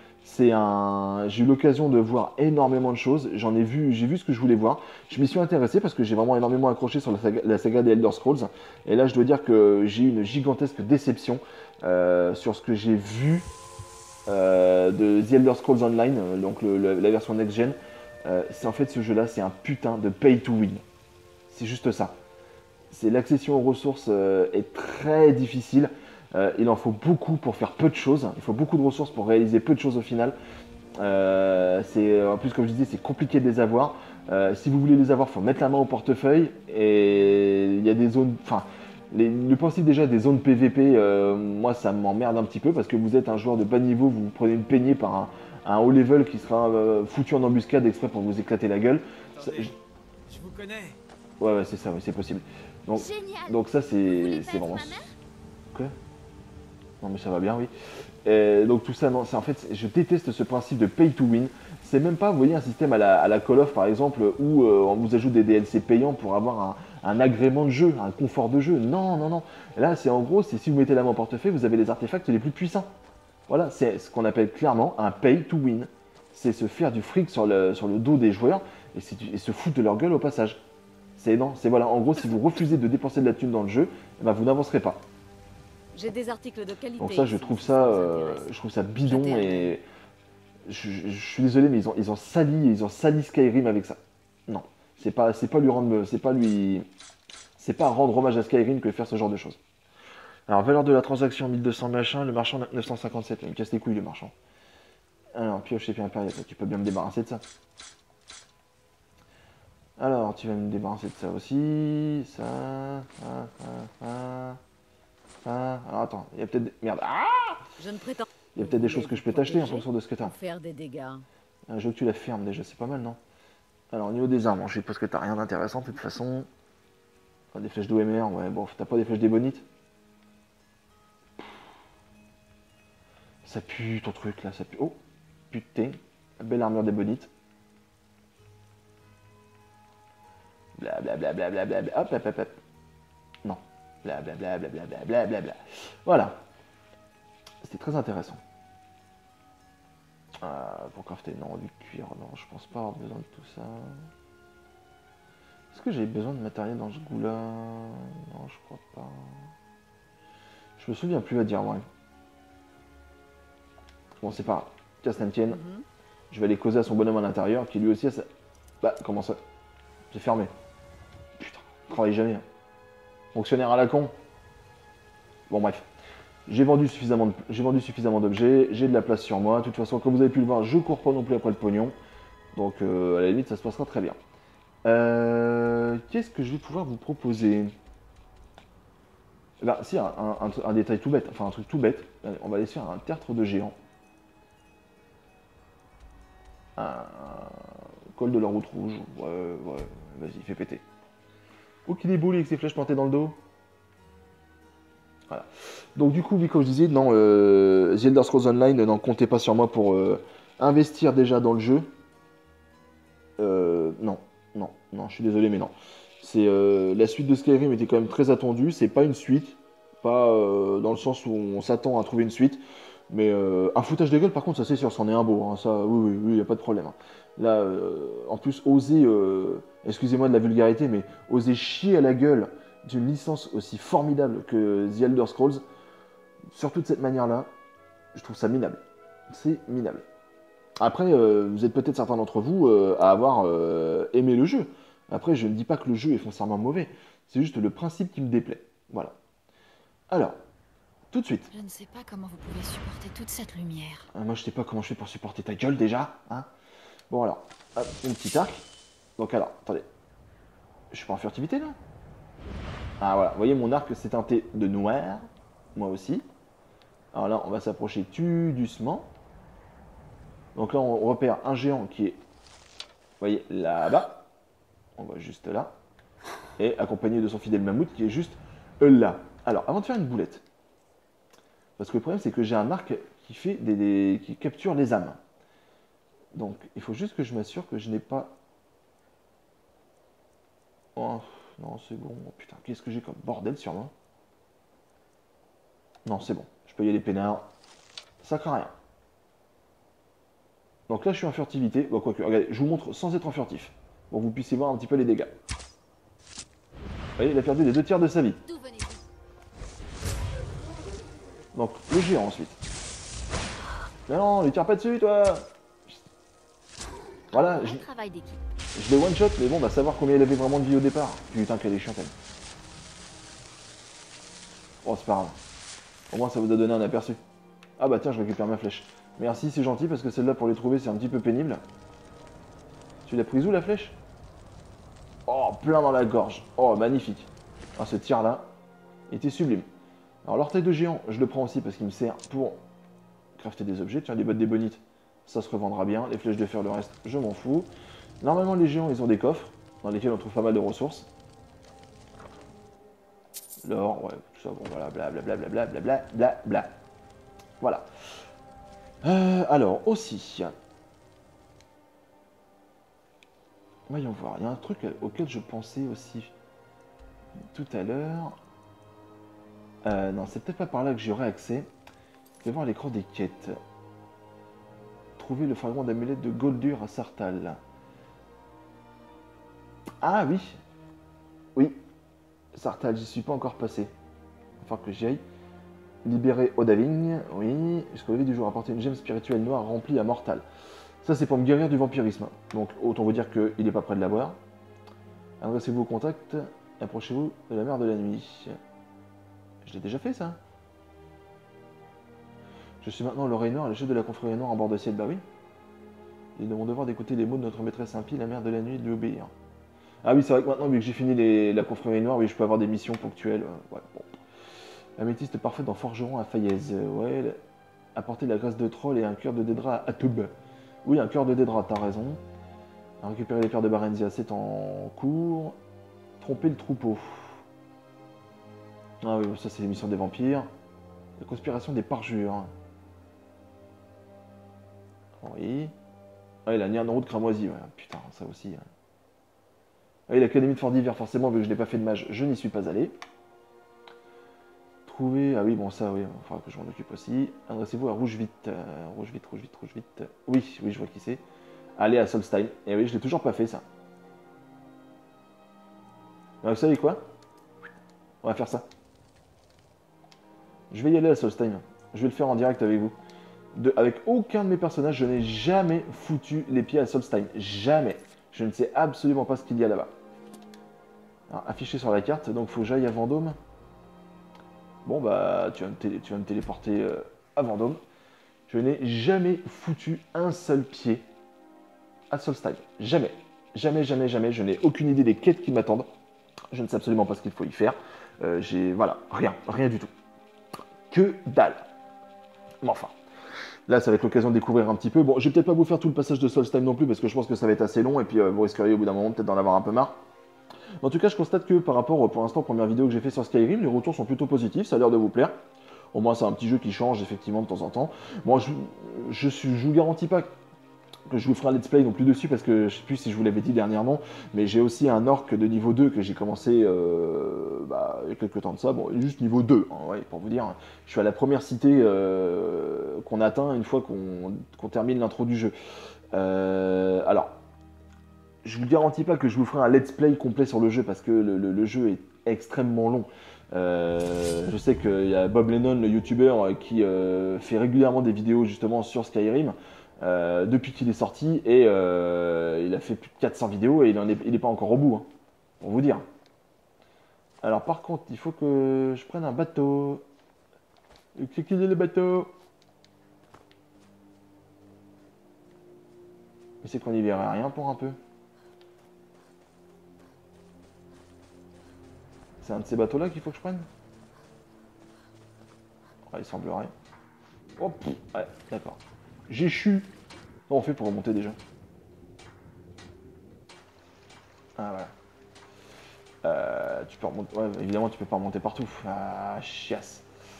J'ai eu l'occasion de voir énormément de choses. J'ai vu ce que je voulais voir. Je m'y suis intéressé parce que j'ai vraiment énormément accroché sur la saga des Elder Scrolls. Et là, je dois dire que j'ai eu une gigantesque déception sur ce que j'ai vu de The Elder Scrolls Online, donc la version next-gen. C'est en fait ce jeu-là, c'est un putain de pay to win. C'est juste ça. L'accession aux ressources est très difficile. Il en faut beaucoup pour faire peu de choses. Il faut beaucoup de ressources pour réaliser peu de choses au final. En plus, comme je disais, c'est compliqué de les avoir. Si vous voulez les avoir, il faut mettre la main au portefeuille. Et il y a des zones... Enfin, le principe déjà des zones PVP, moi ça m'emmerde un petit peu parce que vous êtes un joueur de bas niveau, vous prenez une peignée par un haut level qui sera foutu en embuscade exprès pour vous éclater la gueule. Attendez, je vous connais. Ouais, c'est ça, ouais, c'est possible. Donc ça c'est vraiment... Quoi? Non mais ça va bien, oui. Donc tout ça, non, en fait, je déteste ce principe de pay to win. C'est même pas, vous voyez, un système à la Call of par exemple, où on vous ajoute des DLC payants pour avoir un agrément de jeu, un confort de jeu. Non, non, non. Là, c'est en gros, c'est si vous mettez la main au portefeuille, vous avez les artefacts les plus puissants. Voilà, c'est ce qu'on appelle clairement un pay to win. C'est se faire du fric sur le dos des joueurs et se foutre de leur gueule au passage. Voilà, en gros, si vous refusez de dépenser de la thune dans le jeu, eh ben, vous n'avancerez pas. J'ai des articles de qualité. Donc ça, je trouve ça bidon et je suis désolé, mais ils ont sali Skyrim avec ça. Non, c'est pas rendre hommage à Skyrim que de faire ce genre de choses. Alors valeur de la transaction 1200 machin, le marchand 957, il me casse les couilles le marchand. Alors pioche et puis impérial, tu peux bien me débarrasser de ça. Alors, tu vas me débarrasser de ça aussi. Ça. Alors, attends, il y a peut-être... Merde. Ah, Je ne prétends il y a que peut-être vous des voulez choses que vous je peux t'acheter en protéger fonction de ce que t'as. ou faire des dégâts. Je veux que tu la fermes déjà, c'est pas mal, non? Alors, au niveau des armes, je suppose que t'as rien d'intéressant de toute façon. Ah, des flèches d'OMR, ouais, bon, t'as pas des flèches d'ébonite? Ça pue ton truc là, ça pue. Oh, putain, belle armure d'ébonite. Blablabla, hop, hop, hop, hop. Non, blablabla. Voilà, c'était très intéressant. Pour crafter, non, du cuir, non, je pense pas avoir besoin de tout ça. Est-ce que j'ai besoin de matériel dans ce goût-là? Non, je crois pas. Je me souviens plus à dire, ouais. Bon, c'est pas grave. Qu'à cela ne tienne, je vais aller causer à son bonhomme à l'intérieur, qui lui aussi a sa... Bah, comment ça? C'est fermé. Putain, travaille jamais. Hein. Fonctionnaire à la con. Bon, bref. J'ai vendu suffisamment d'objets, j'ai de la place sur moi. De toute façon, comme vous avez pu le voir, je cours pas non plus après le pognon. Donc, à la limite, ça se passera très bien. Qu'est-ce que je vais pouvoir vous proposer? Bah, si, un détail tout bête, enfin un truc tout bête. Allez, on va aller se faire un tertre de géant. Un col de la route rouge. Ouais, vas-y, fais péter. Oh, qu'il est beau, lui, avec ses flèches plantées dans le dos. Voilà. Donc, du coup, oui, comme je disais, non, The Elder Scrolls Online, n'en comptez pas sur moi pour investir déjà dans le jeu. Non, je suis désolé, mais non. C'est la suite de Skyrim était quand même très attendue. C'est pas une suite, pas dans le sens où on s'attend à trouver une suite, mais un foutage de gueule, par contre, ça c'est sûr, c'en est un beau. Hein, ça, oui, y a pas de problème. Hein. Là, en plus, oser, excusez-moi de la vulgarité, mais oser chier à la gueule d'une licence aussi formidable que The Elder Scrolls, surtout de cette manière-là, je trouve ça minable. C'est minable. Après, vous êtes peut-être certains d'entre vous à avoir aimé le jeu. Après, je ne dis pas que le jeu est foncièrement mauvais. C'est juste le principe qui me déplaît. Voilà. Alors, tout de suite. Je ne sais pas comment vous pouvez supporter toute cette lumière. Moi, je sais pas comment je fais pour supporter ta gueule déjà. Hein. Bon, alors, hop, mon petit arc. Donc, alors, attendez. Je suis pas en furtivité là? Ah, voilà. Vous voyez, mon arc s'est teinté de noir. Moi aussi. Alors là, on va s'approcher tout doucement. Donc là, on repère un géant qui est, vous voyez, là-bas. On va juste là. Et accompagné de son fidèle mammouth qui est juste là. Alors, avant de faire une boulette, parce que le problème c'est que j'ai un arc qui fait qui capture les âmes. Donc, il faut juste que je m'assure que je n'ai pas... Oh, non, c'est bon. Oh, putain, qu'est-ce que j'ai comme bordel sur moi? Non, c'est bon. Je peux y aller peinard. Ça craint rien. Donc là, je suis en furtivité. Bon, quoique, regardez, je vous montre sans être en furtif. Pour que vous puissiez voir un petit peu les dégâts. Vous voyez, il a perdu les 2 tiers de sa vie. D'où venez-vous? Donc, le géant ensuite. Mais non, lui tire pas dessus, toi. Voilà, Un travail d'équipe. je l'ai one shot, mais bon, on va savoir combien il avait vraiment de vie au départ. Putain, qu'elle est chiante, elle. Oh, c'est pas grave. Au moins, ça vous a donné un aperçu. Ah bah tiens, je récupère ma flèche. Merci, c'est gentil, parce que celle-là, pour les trouver, c'est un petit peu pénible. Tu l'as prise où, la flèche? Oh, plein dans la gorge. Oh, magnifique. Ah, ce tir-là était sublime. Alors, l'orteil de géant, je le prends aussi parce qu'il me sert pour crafter des objets. Tiens, les bottes d'ébonite, ça se revendra bien. Les flèches de fer, le reste, je m'en fous. Normalement, les géants, ils ont des coffres dans lesquels on trouve pas mal de ressources. L'or, ouais, tout ça, bon, voilà, blablabla. Voilà. Alors, aussi... Voyons voir, il y a un truc auquel je pensais aussi tout à l'heure. Non, c'est peut-être pas par là que j'aurai accès. Je vais voir l'écran des quêtes. Trouver le fragment d'amulette de Goldur à Sartal. Ah oui. Oui. Sartal, j'y suis pas encore passé. Enfin que j'y aille. Libérer Odalin. Oui. Jusqu'au lever du jour, apporter une gemme spirituelle noire remplie à Mortal. Ça, c'est pour me guérir du vampirisme. Donc, autant vous dire qu'il n'est pas près de l'avoir. Adressez-vous au contact. Approchez-vous de la mer de la nuit. Je l'ai déjà fait, ça. Je suis maintenant l'oreille noire, le chef de la confrérie noire en bord de ciel. Bah oui. Il est de mon devoir d'écouter les mots de notre maîtresse impie, la mère de la nuit, et de lui obéir. Ah oui, c'est vrai que maintenant, vu que j'ai fini la confrérie noire, oui, je peux avoir des missions ponctuelles. Ouais, bon. Améthyste parfaite dans Forgeron à Fayez. Ouais, apporter de la graisse de troll et un cœur de Dédra à Toub. Oui, un cœur de Dédra, t'as raison. Récupérer les pierres de Barenzia, c'est en cours. Tromper le troupeau. Ah oui, ça c'est l'émission des vampires. La conspiration des parjures. Oui. Ah, il a ni un euro de cramoisi, ouais. Putain, ça aussi. Hein. Ah oui, l'académie de Fort d'Hiver, forcément, vu que je n'ai pas fait de mage, je n'y suis pas allé. Trouver. Ah oui, bon, ça, oui, il faudra que je m'en occupe aussi. Adressez-vous à Rouge Vite. Rouge Vite, Rouge Vite, Rouge Vite. Oui, oui, je vois qui c'est. Allez à Solstheim. Et oui, je l'ai toujours pas fait, ça. Alors, vous savez quoi? On va faire ça. Je vais y aller à Solstheim. Je vais le faire en direct avec vous. Avec aucun de mes personnages, je n'ai jamais foutu les pieds à Solstheim. Jamais. Je ne sais absolument pas ce qu'il y a là-bas. Affiché sur la carte, donc il faut que j'aille à Vendôme. Bon bah, tu vas me téléporter à Vendôme. Je n'ai jamais foutu un seul pied à Solstheim. Jamais. Jamais, jamais, jamais. Je n'ai aucune idée des quêtes qui m'attendent. Je ne sais absolument pas ce qu'il faut y faire. Voilà, rien du tout. Que dalle. Mais enfin. Là, ça va être l'occasion de découvrir un petit peu. Bon, je vais peut-être pas vous faire tout le passage de Solstheim non plus, parce que je pense que ça va être assez long, et puis vous risqueriez au bout d'un moment peut-être d'en avoir un peu marre. Mais en tout cas, je constate que par rapport, pour l'instant, aux premières vidéos que j'ai fait sur Skyrim, les retours sont plutôt positifs, ça a l'air de vous plaire. Au moins, c'est un petit jeu qui change, effectivement, de temps en temps. Bon, je vous garantis pas que je vous ferai un let's play non plus dessus, parce que je sais plus si je vous l'avais dit dernièrement, mais j'ai aussi un orc de niveau 2 que j'ai commencé il y a quelques temps de ça, bon, juste niveau 2, hein, ouais, pour vous dire. Je suis à la première cité qu'on atteint une fois qu'on termine l'intro du jeu. Alors, je vous garantis pas que je vous ferai un let's play complet sur le jeu, parce que le jeu est extrêmement long. Je sais qu'il y a Bob Lennon, le youtubeur, qui fait régulièrement des vidéos justement sur Skyrim. Depuis qu'il est sorti, et il a fait plus de 400 vidéos et il n'est pas encore au bout, hein, pour vous dire. Alors par contre, il faut que je prenne un bateau. C'est qui est le bateau? Mais c'est qu'on y verrait rien pour un peu. C'est un de ces bateaux là qu'il faut que je prenne? Ouais, il semblerait. Oh, ouais, d'accord. J'échoue. Comment on fait pour remonter déjà? Ah voilà. Tu peux remonter. Ouais, évidemment, tu peux pas remonter partout. Ah, chiasse.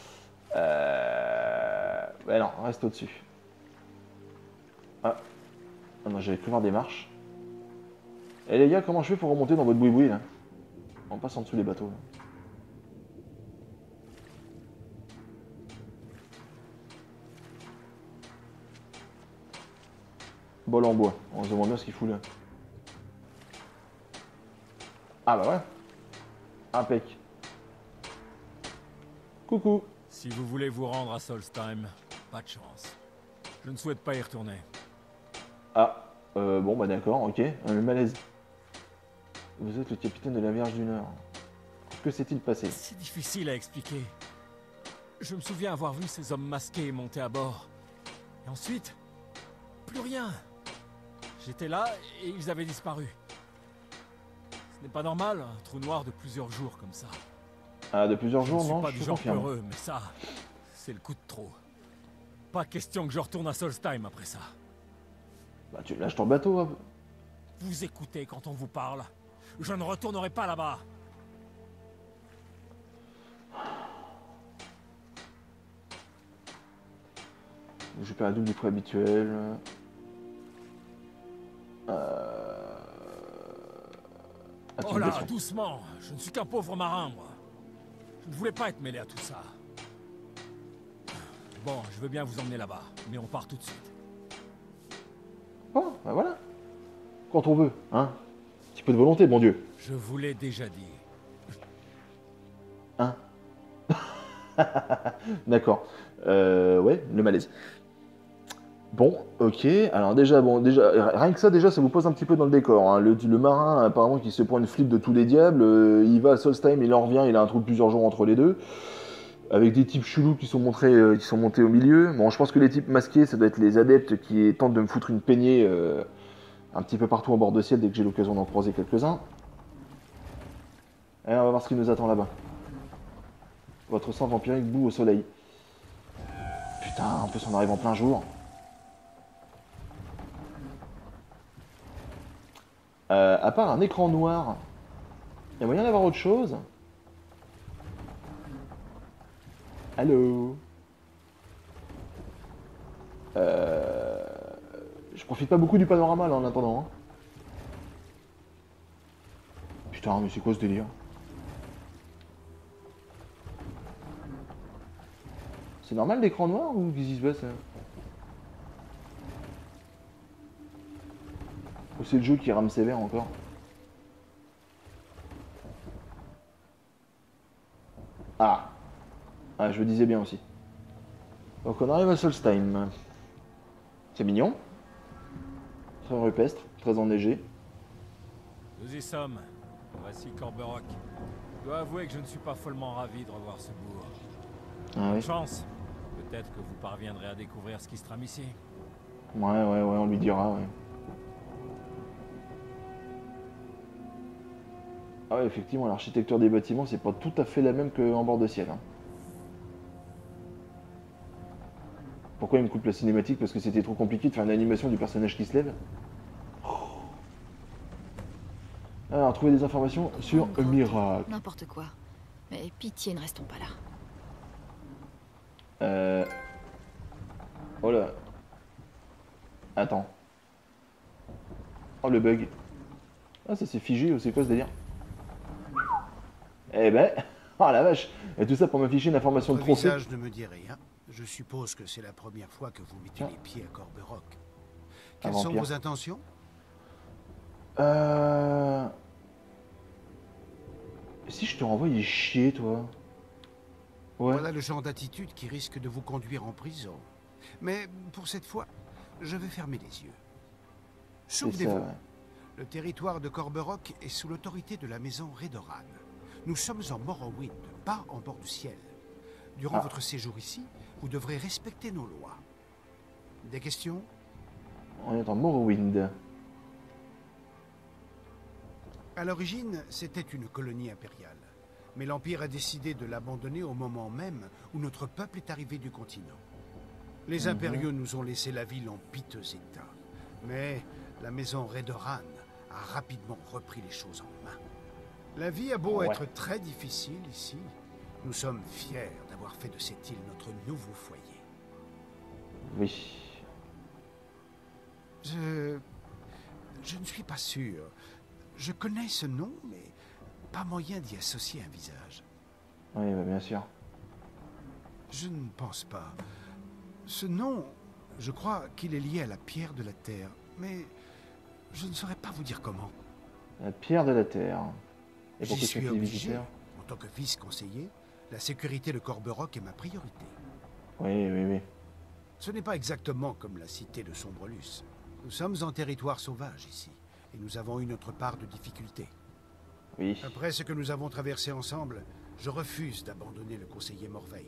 Ouais, non, reste au-dessus. Ah. Ah non, j'avais cru voir des marches. Et les gars, comment je fais pour remonter dans votre boui-boui là? On passe en dessous des bateaux. Là. Bol en bois. On se demande bien ce qu'il fout là. Ah bah ouais. Impec. Coucou. Si vous voulez vous rendre à Solstheim, pas de chance. Je ne souhaite pas y retourner. Ah, bon bah d'accord, ok. Le malaise. Vous êtes le capitaine de la Vierge du Nord. Que s'est-il passé? C'est difficile à expliquer. Je me souviens avoir vu ces hommes masqués monter à bord. Et ensuite, plus rien. J'étais là et ils avaient disparu. Ce n'est pas normal, un trou noir de plusieurs jours comme ça. Ah, de plusieurs jours, Je ne non? suis pas Je du te genre confirme. peureux, mais ça, c'est le coup de trop. Pas question que je retourne à Solstheim après ça. Bah tu lâches ton bateau. Hein. Vous écoutez quand on vous parle. Je ne retournerai pas là-bas. Je perds la double du prix habituel. Oh là, Intimidation. doucement. Je ne suis qu'un pauvre marin, moi. Je ne voulais pas être mêlé à tout ça. Bon, je veux bien vous emmener là-bas, mais on part tout de suite. Bon, bah voilà. Quand on veut, hein. Un petit peu de volonté, bon Dieu. Je vous l'ai déjà dit. Hein. D'accord. Ouais, le malaise. Bon, ok. Alors déjà, rien que ça, déjà, ça vous pose un petit peu dans le décor. Hein. Le marin, apparemment, qui se prend une flip de tous les diables. Il va à Solstheim, il en revient, il a un trou de plusieurs jours entre les deux. Avec des types chelous qui sont montés au milieu. Bon, je pense que les types masqués, ça doit être les adeptes qui tentent de me foutre une peignée un petit peu partout en bord de ciel dès que j'ai l'occasion d'en croiser quelques-uns. Allez, on va voir ce qui nous attend là-bas. Votre sang vampirique bout au soleil. Putain, en plus on arrive en plein jour. À part un écran noir, il y a moyen d'avoir autre chose? Allô? Je profite pas beaucoup du panorama là en attendant. Hein. Putain, mais c'est quoi ce délire? C'est normal l'écran noir ou qu'est-ce qui se passe? Ou c'est le jeu qui rame sévère encore? Ah! Ah, je le disais bien aussi. Donc on arrive à Solstheim. C'est mignon. Très rupestre, très enneigé. Nous y sommes. Voici Corberock. Je dois avouer que je ne suis pas follement ravi de revoir ce bourg. Ah Bonne oui. chance. Peut-être que vous parviendrez à découvrir ce qui se trame ici. Ouais, on lui dira, ouais. Ah ouais, effectivement, l'architecture des bâtiments, c'est pas tout à fait la même qu'en bord de ciel. Hein. Pourquoi il me coupe la cinématique? Parce que c'était trop compliqué de faire une animation du personnage qui se lève. Alors, trouver des informations sur Encore Miracle. N'importe quoi. Mais pitié, ne restons pas là. Oh là. Attends. Oh le bug. Ah ça s'est figé ou c'est quoi ce délire? Eh ben. Oh la vache. Et tout ça pour m'afficher une information de Votre trophée. visage ne me dit rien. Je suppose que c'est la première fois que vous mettez les pieds à Corberock. Quelles sont vampire. vos intentions? Si je te renvoie chier toi. Ouais. Voilà le genre d'attitude qui risque de vous conduire en prison. Mais pour cette fois, je vais fermer les yeux. C'est Souvenez-vous, ça, ouais. le territoire de Corberock est sous l'autorité de la maison Redoran. Nous sommes en Morrowind, pas en bord du ciel. Durant votre séjour ici, vous devrez respecter nos lois. Des questions? On est en Morrowind. À l'origine, c'était une colonie impériale. Mais l'Empire a décidé de l'abandonner au moment même où notre peuple est arrivé du continent. Les impériaux nous ont laissé la ville en piteux état. Mais la maison Redoran a rapidement repris les choses en main. La vie a beau être très difficile ici, nous sommes fiers d'avoir fait de cette île notre nouveau foyer. Oui. Je ne suis pas sûr. Je connais ce nom, mais pas moyen d'y associer un visage. Oui, bah, bien sûr. Je ne pense pas. Ce nom, je crois qu'il est lié à la pierre de la terre, mais je ne saurais pas vous dire comment. La pierre de la terre. Et J'y pourquoi tu suis as les obligé. visiteurs? En tant que vice-conseiller, la sécurité de Corberock est ma priorité. Oui. Ce n'est pas exactement comme la cité de Sombrelus. Nous sommes en territoire sauvage ici, et nous avons eu notre part de difficultés. Oui. Après ce que nous avons traversé ensemble, je refuse d'abandonner le conseiller Morveyn.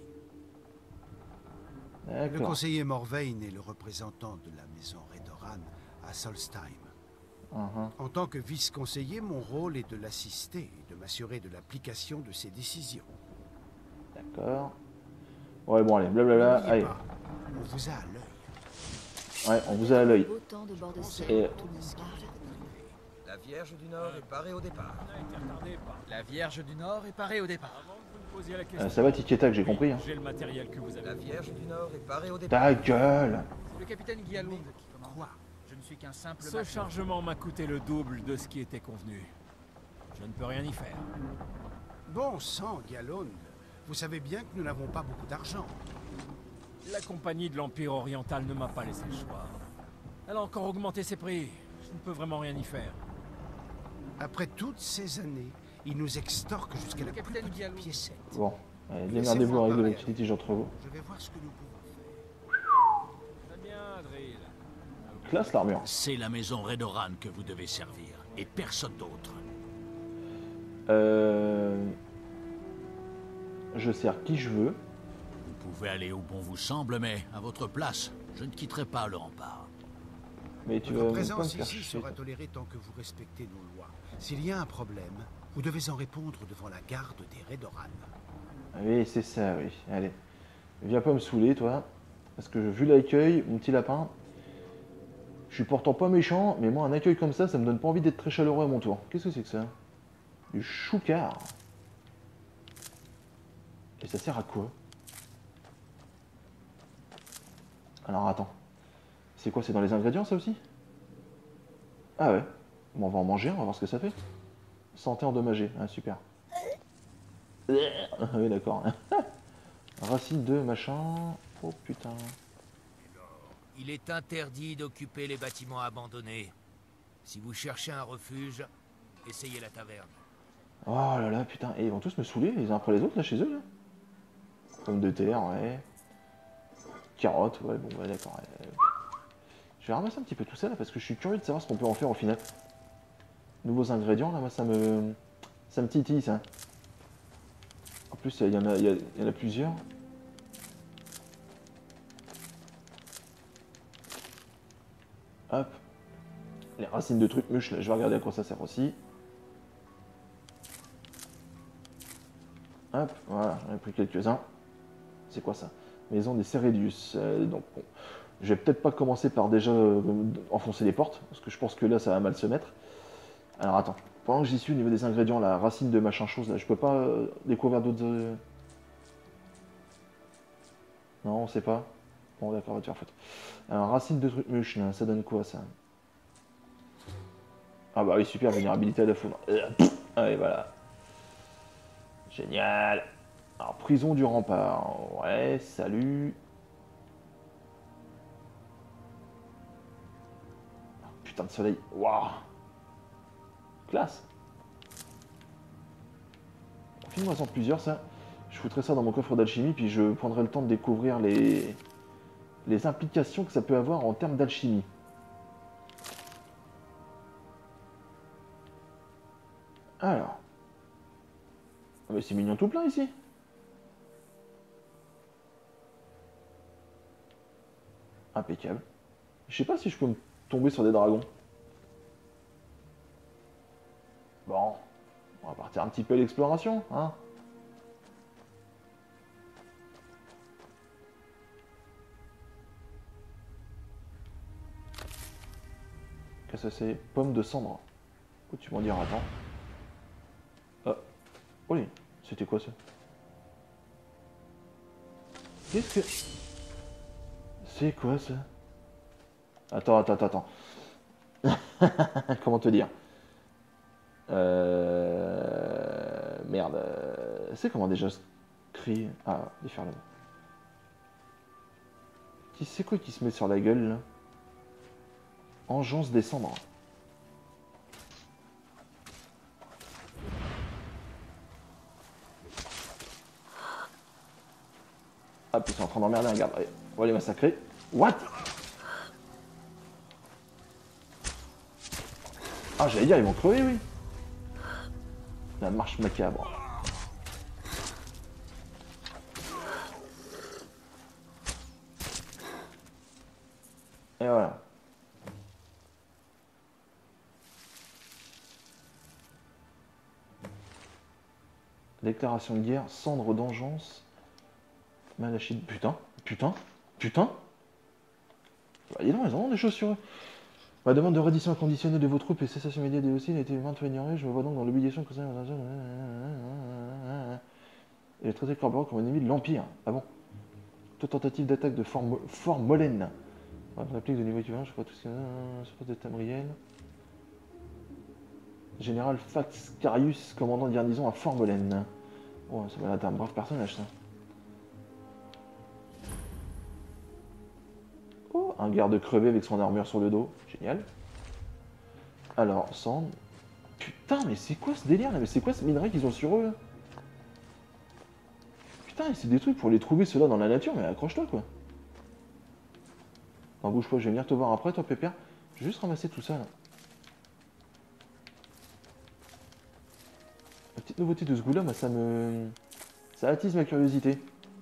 Le D'accord. conseiller Morveyn est le représentant de la maison Redoran à Solstheim. En tant que vice-conseiller, mon rôle est de l'assister et de m'assurer de l'application de ses décisions. D'accord. Ouais, bon, allez, blablabla. N'oubliez Allez. pas, on vous a à l'œil. Ouais, on vous a à l'œil. Autant de bord de ciel, Et- tout le monde parle. La Vierge du Nord est parée au départ. On a été retardé par... La Vierge du Nord est parée au départ. Avant que vous me posiez la question... Ça va, Tiketa, que j'ai compris. Hein. J'ai le matériel que vous La avez. Vierge du Nord est parée au départ. Ta gueule! C'est le capitaine Guillaume qui commande. Quoi? Je ne suis qu'un simple Ce matelot. chargement m'a coûté le double de ce qui était convenu. Je ne peux rien y faire. Bon sang, Galone. Vous savez bien que nous n'avons pas beaucoup d'argent. La compagnie de l'Empire oriental ne m'a pas laissé le choix. Elle a encore augmenté ses prix. Je ne peux vraiment rien y faire. Après toutes ces années, il nous extorque jusqu'à la plus capitaine petite Diallo. piécette. Bon, allez, Laissez-moi démerdez-vous à régler parler les litiges entre vous. Je vais voir ce que nous pouvons faire. Très bien, Drill. Classe l'armure. C'est la maison Redoran que vous devez servir, et personne d'autre. Je sers qui je veux. Vous pouvez aller où bon vous semble, mais à votre place, je ne quitterai pas le rempart. Mais tu vas Votre pas me présence faire ici chier. sera tolérée tant que vous respectez nos lois. S'il y a un problème, Vous devez en répondre devant la garde des Redoran. Oui, c'est ça, oui. Allez. Viens pas me saouler, toi. Parce que vu l'accueil, mon petit lapin, je suis pourtant pas méchant, mais moi, un accueil comme ça me donne pas envie d'être très chaleureux à mon tour. Qu'est-ce que c'est que ça? Du choucard. Et ça sert à quoi? Alors, attends. C'est quoi? C'est dans les ingrédients, ça aussi? Ah ouais. Bon, on va en manger un, on va voir ce que ça fait. Santé endommagée. Ah, super. Ah oui, d'accord. Racine de machin. Oh putain. Il est interdit d'occuper les bâtiments abandonnés. Si vous cherchez un refuge, essayez la taverne. Oh là là, putain. Et ils vont tous me saouler les uns après les autres, là, chez eux, là. Pommes de terre, ouais. Carottes, ouais, bon, ouais, d'accord. Ouais. Je vais ramasser un petit peu tout ça, là, parce que je suis curieux de savoir ce qu'on peut en faire au final. Nouveaux ingrédients, là, moi, ça me titille, ça. En plus, il y en a plusieurs. Hop. Les racines de trucs mûches, là, je vais regarder à quoi ça sert aussi. Hop, voilà, j'en ai pris quelques-uns. C'est quoi ça? Maison des Céredius. Donc, bon, je vais peut-être pas commencer par déjà enfoncer les portes, parce que je pense que là, ça va mal se mettre. Alors, attends. Pendant que j'y suis, au niveau des ingrédients, la racine de machin chose, là, je peux pas découvrir d'autres... Non, on sait pas. Bon, d'accord, va te faire foutre. Alors, racine de trucs mûches, là, ça donne quoi, ça? Ah bah oui, super, vulnérabilité à la foudre. Allez, voilà. Génial. Alors, prison du rempart. Ouais, salut. Oh, putain de soleil. Waouh. Classe. File-moi en plusieurs, ça. Je foutrai ça dans mon coffre d'alchimie, puis je prendrai le temps de découvrir les implications que ça peut avoir en termes d'alchimie. Alors. Ah mais c'est mignon tout plein ici. Impeccable. Je sais pas si je peux me tomber sur des dragons. Bon. On va partir un petit peu à l'exploration, hein. Qu'est-ce que c'est? Pomme de cendre. Oh, tu m'en diras, attends. Ah. Oh oui, c'était quoi ça? Qu'est-ce que... C'est quoi ça? Attends. Comment te dire? Merde. C'est comment déjà ce cri? Ah, déferlement. C'est quoi qui se met sur la gueule là? Engeance des cendres. Ah, puis ils sont en train d'emmerder un garde. Allez, on va les massacrer. What? Ah, j'allais dire, ils vont crever, oui. La marche macabre. Et voilà. Déclaration de guerre, cendre d'engeance. Malachite. Putain. Bah, dis donc, ils ont des choses sur eux. Ma demande de reddition inconditionnelle de vos troupes et cessation immédiate des hostiles a été maintes fois ignorée. Je me vois donc dans l'obligation de considérer et le traité de Corberon comme un ennemi de l'Empire. Ah bon? Toute tentative d'attaque de Fort Molène. Réplique de niveau équivalent, je crois tout ce qu'il y a. Suppose de Tamriel. Général Faxcarius, commandant de garnison à Fort Molène. Oh, ça va être un brave personnage, ça. Oh, un garde crevé avec son armure sur le dos. Génial. Alors, cendre. Putain, mais c'est quoi ce délire là? Mais c'est quoi ce minerai qu'ils ont sur eux là? Putain, c'est des trucs pour les trouver ceux-là dans la nature, mais accroche-toi quoi. Non, bouge pas, je vais venir te voir après, toi, Pépère. Je vais juste ramasser tout ça là. La petite nouveauté de ce goût-là, moi, ça attise ma curiosité.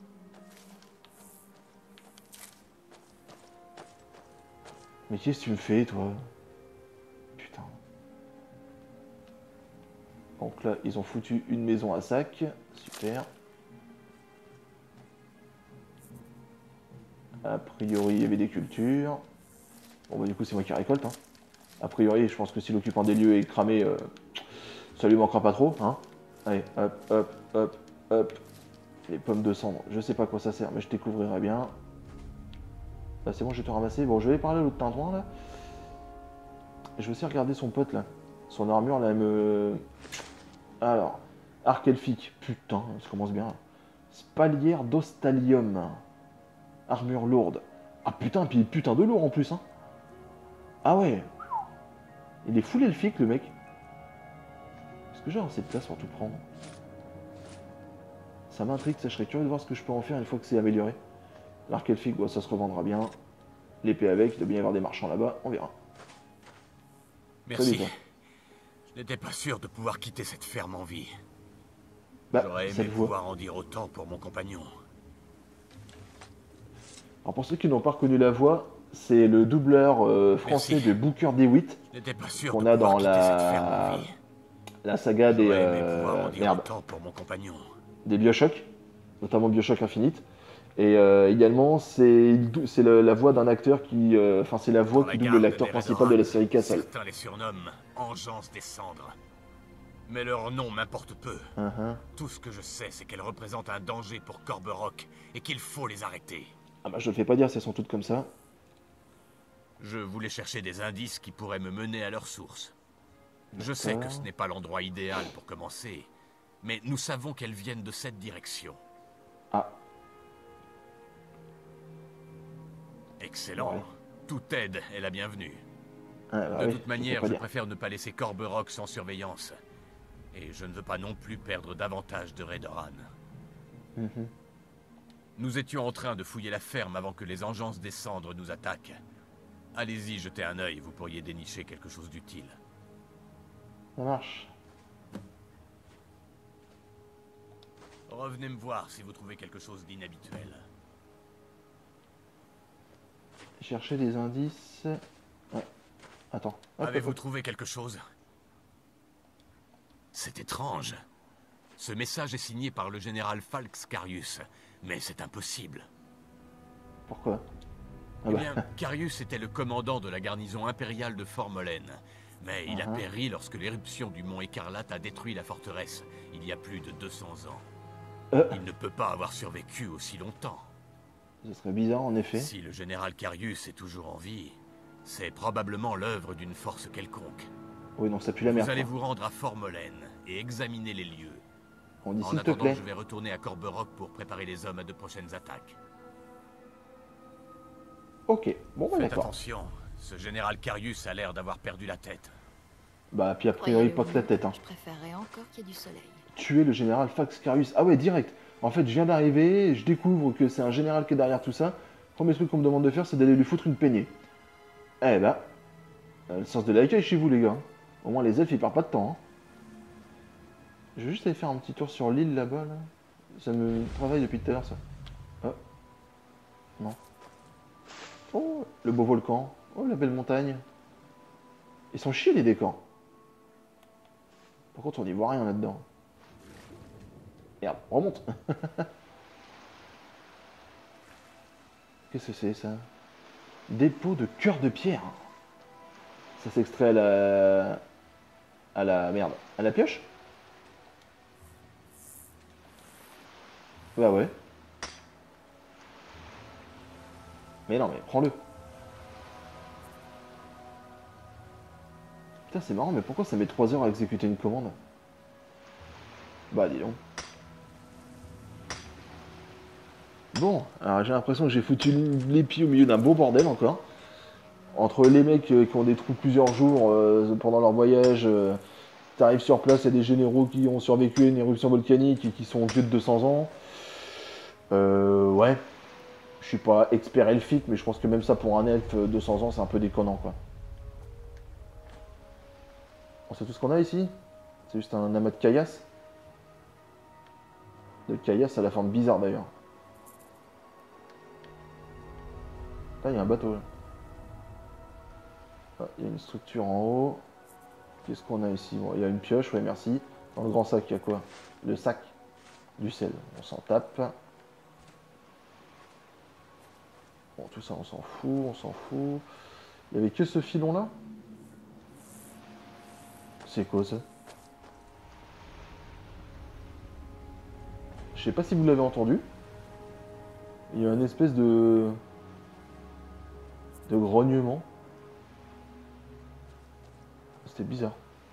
Mais qu'est-ce que tu me fais, toi? Putain. Donc là, ils ont foutu une maison à sac. Super. A priori, il y avait des cultures. Bon, bah, du coup, c'est moi qui récolte. Hein. A priori, je pense que si l'occupant des lieux est cramé, ça lui manquera pas trop. Hein. Allez, hop, hop, hop, hop. Les pommes de cendre, je sais pas à quoi ça sert, mais je découvrirai bien. Là, c'est bon, je vais te ramasser. Bon, je vais parler à l'autre tintouin, là. Je vais aussi regarder son pote, là. Son armure, là, elle me... Alors, arc elfique. Putain, ça commence bien. Spalière d'Ostalium. Armure lourde. Ah putain, puis putain de lourd en plus, hein. Ah ouais. Il est full elfique, le mec. Est-ce que j'ai assez de place pour tout prendre? Ça m'intrigue, ça, je serais curieux de voir ce que je peux en faire une fois que c'est amélioré. L'arc elfique, bon, ça se revendra bien. L'épée avec, il doit bien y avoir des marchands là-bas, on verra. Merci. Salut, toi. Je n'étais pas sûr de pouvoir quitter cette ferme en vie. Bah, J'aurais cette aimé voix. pouvoir en dire autant pour mon compagnon. Alors pour ceux qui n'ont pas reconnu la voix, c'est le doubleur français Merci. de Booker DeWitt Je n'étais pas sûr qu'on de a pouvoir dans quitter cette ferme en vie. la saga des, J'aurais aimé pouvoir en dire merde, autant pour mon compagnon. des Bioshock, notamment Bioshock Infinite. Et également, c'est la voix d'un acteur qui... Enfin, c'est la voix Dans qui la double garde l'acteur des principal de la série Castle. Certains les surnomment Engeance des Cendres. Mais leur nom m'importe peu. Tout ce que je sais, c'est qu'elles représentent un danger pour Corberock et qu'il faut les arrêter. Ah bah je le fais pas dire, si elles sont toutes comme ça. Je voulais chercher des indices qui pourraient me mener à leur source. Je sais que ce n'est pas l'endroit idéal pour commencer, mais nous savons qu'elles viennent de cette direction. Ah, Excellent. Ouais. Toute aide est la bienvenue. ah bah De oui, toute je manière, peux pas je dire. préfère ne pas laisser Corberock sans surveillance. Et je ne veux pas non plus perdre davantage de Redoran. Mhm. Nous étions en train de fouiller la ferme avant que les Engeances des Cendres nous attaquent. Allez-y, jetez un œil, vous pourriez dénicher quelque chose d'utile. Ça marche. Revenez me voir si vous trouvez quelque chose d'inhabituel. Chercher des indices... Ouais. Attends. Hop, Avez-vous hop, hop. trouvé quelque chose? C'est étrange. Ce message est signé par le général Falx Carius, mais c'est impossible. Pourquoi? Ah Eh bah. bien, Carius était le commandant de la garnison impériale de Formolène, mais il a péri lorsque l'éruption du mont Écarlate a détruit la forteresse, il y a plus de 200 ans. Il ne peut pas avoir survécu aussi longtemps. Ce serait bizarre en effet. Si le général Carius est toujours en vie, c'est probablement l'œuvre d'une force quelconque. Oui, non, ça pue la merde. Vous allez quoi. vous rendre à Formolène et examiner les lieux. On dit En s'il te attendant, plaît. je vais retourner à Corberock pour préparer les hommes à de prochaines attaques. Ok, bon bah Faites d'accord. attention, ce général Carius a l'air d'avoir perdu la tête. Bah puis a priori pas que la tête. Hein. Je préférerais encore qu'il y ait du soleil. Tuer le général Fax Carius. Ah ouais, direct. En fait, je viens d'arriver, je découvre que c'est un général qui est derrière tout ça. Premier truc qu'on me demande de faire, c'est d'aller lui foutre une peignée. Eh bah, le sens de l'accueil chez vous les gars. Au moins les elfes ils perdent pas de temps. Hein. Je vais juste aller faire un petit tour sur l'île là-bas. Là. Ça me travaille depuis tout à l'heure ça. Oh. Non. Oh, le beau volcan. Oh, la belle montagne. Ils sont chiés les décors. Par contre, on n'y voit rien là-dedans. Merde, remonte. Qu'est-ce que c'est ça? Dépôt de cœur de pierre. Ça s'extrait à la... À la... Merde. À la pioche? Bah ouais. Mais non, mais prends-le. Putain, c'est marrant, mais pourquoi ça met 3 heures à exécuter une commande? Bah, dis donc. Bon, alors j'ai l'impression que j'ai foutu les pieds au milieu d'un beau bordel encore. Entre les mecs qui ont des trous plusieurs jours pendant leur voyage, t'arrives sur place, il y a des généraux qui ont survécu à une éruption volcanique et qui sont vieux de 200 ans. Ouais. Je suis pas expert elfique, mais je pense que même ça pour un elfe, 200 ans, c'est un peu déconnant, quoi. On sait tout ce qu'on a ici? C'est juste un amas de caillasse. De caillasse à la forme bizarre, d'ailleurs. Là, il y a un bateau, là. Ah, il y a une structure en haut. Qu'est-ce qu'on a ici? Bon, il y a une pioche, ouais, merci. Dans le grand sac, il y a quoi? Le sac du sel. On s'en tape. Bon, tout ça, on s'en fout, on s'en fout. Il n'y avait que ce filon-là? C'est quoi ça? Je sais pas si vous l'avez entendu. Il y a une espèce de grognement. C'était bizarre.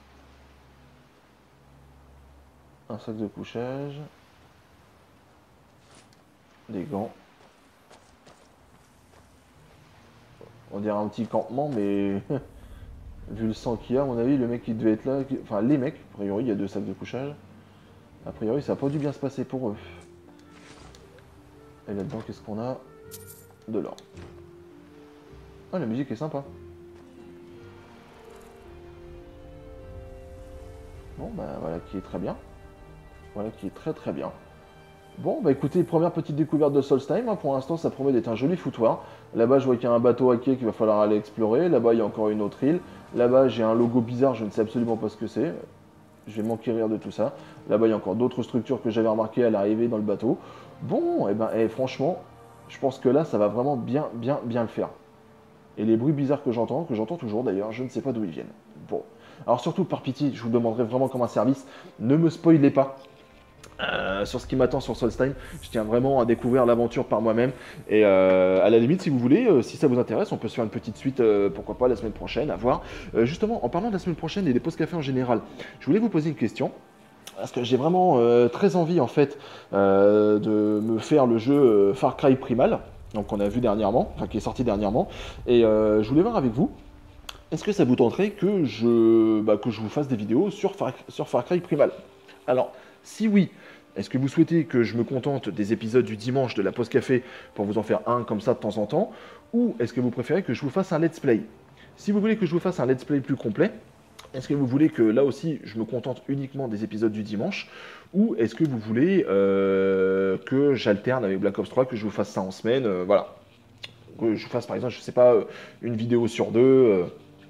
Un sac de couchage. Des gants. On dirait un petit campement, mais vu le sang qu'il y a, à mon avis, le mec qui devait être là... Enfin, les mecs, a priori, il y a 2 sacs de couchage. A priori, ça n'a pas dû bien se passer pour eux. Et là-dedans, qu'est-ce qu'on a? De l'or. Ah, la musique est sympa. Bon, bah voilà qui est très bien. Voilà qui est très très bien. Bon, bah écoutez, première petite découverte de Solstheim. Hein. Pour l'instant, ça promet d'être un joli foutoir. Là-bas, je vois qu'il y a un bateau à quai qu'il va falloir aller explorer. Là-bas, il y a encore une autre île. Là-bas, j'ai un logo bizarre, je ne sais absolument pas ce que c'est. Je vais m'enquérir de tout ça. Là-bas, il y a encore d'autres structures que j'avais remarquées à l'arrivée dans le bateau. Bon, et ben, franchement, je pense que là, ça va vraiment bien le faire. Et les bruits bizarres que j'entends toujours d'ailleurs, je ne sais pas d'où ils viennent. Bon, alors surtout par pitié, je vous demanderai vraiment comme un service, ne me spoilez pas sur ce qui m'attend sur Solstheim. Je tiens vraiment à découvrir l'aventure par moi-même. Et à la limite, si vous voulez, si ça vous intéresse, on peut se faire une petite suite, pourquoi pas la semaine prochaine, à voir. Justement, en parlant de la semaine prochaine et des pauses café en général, je voulais vous poser une question. Parce que j'ai vraiment très envie en fait de me faire le jeu Far Cry Primal, donc qu'on a vu dernièrement, enfin qui est sorti dernièrement, et je voulais voir avec vous, est-ce que ça vous tenterait que je vous fasse des vidéos sur Far Cry Primal? Alors, si oui, est-ce que vous souhaitez que je me contente des épisodes du dimanche de la pause café pour vous en faire un comme ça de temps en temps, ou est-ce que vous préférez que je vous fasse un let's play? Si vous voulez que je vous fasse un let's play plus complet, est-ce que vous voulez que là aussi je me contente uniquement des épisodes du dimanche, ou est-ce que vous voulez que j'alterne avec Black Ops 3, que je vous fasse ça en semaine, voilà. Que je vous fasse par exemple, je sais pas, une vidéo sur 2,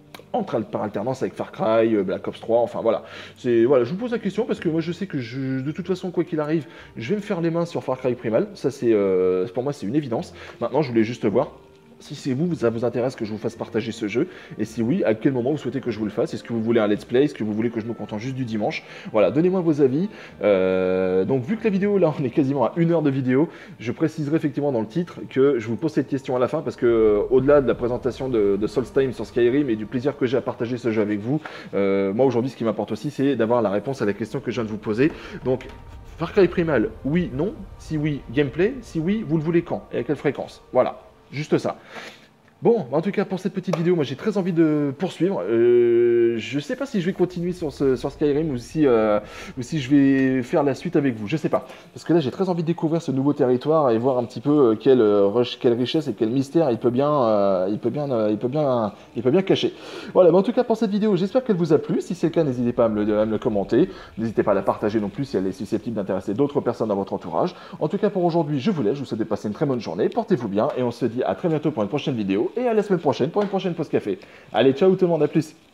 par alternance avec Far Cry, Black Ops 3, enfin voilà. Voilà, je vous pose la question parce que moi je sais que de toute façon, quoi qu'il arrive, je vais me faire les mains sur Far Cry Primal, ça c'est pour moi c'est une évidence. Maintenant je voulais juste voir si c'est vous, ça vous intéresse que je vous fasse partager ce jeu, et si oui, à quel moment vous souhaitez que je vous le fasse. Est-ce que vous voulez un let's play? Est-ce que vous voulez que je me contente juste du dimanche? Voilà, donnez-moi vos avis. Donc vu que la vidéo, là, on est quasiment à 1 heure de vidéo, je préciserai effectivement dans le titre que je vous pose cette question à la fin, parce que au-delà de la présentation de Solstheim sur Skyrim et du plaisir que j'ai à partager ce jeu avec vous, moi aujourd'hui, ce qui m'importe aussi, c'est d'avoir la réponse à la question que je viens de vous poser. Donc, Far Cry Primal, oui, non? Si oui, gameplay? Si oui, vous le voulez quand? Et à quelle fréquence? Voilà. Juste ça. Bon, en tout cas, pour cette petite vidéo, moi j'ai très envie de poursuivre. Je sais pas si je vais continuer sur Skyrim ou si je vais faire la suite avec vous. Je sais pas. Parce que là, j'ai très envie de découvrir ce nouveau territoire et voir un petit peu quelle richesse et quel mystère il peut bien cacher. Voilà, mais en tout cas, pour cette vidéo, j'espère qu'elle vous a plu. Si c'est le cas, n'hésitez pas à me le commenter. N'hésitez pas à la partager non plus si elle est susceptible d'intéresser d'autres personnes dans votre entourage. En tout cas, pour aujourd'hui, je vous laisse. Je vous souhaite de passer une très bonne journée. Portez-vous bien et on se dit à très bientôt pour une prochaine vidéo. Et à la semaine prochaine pour une prochaine pause café. Allez, ciao tout le monde, à plus.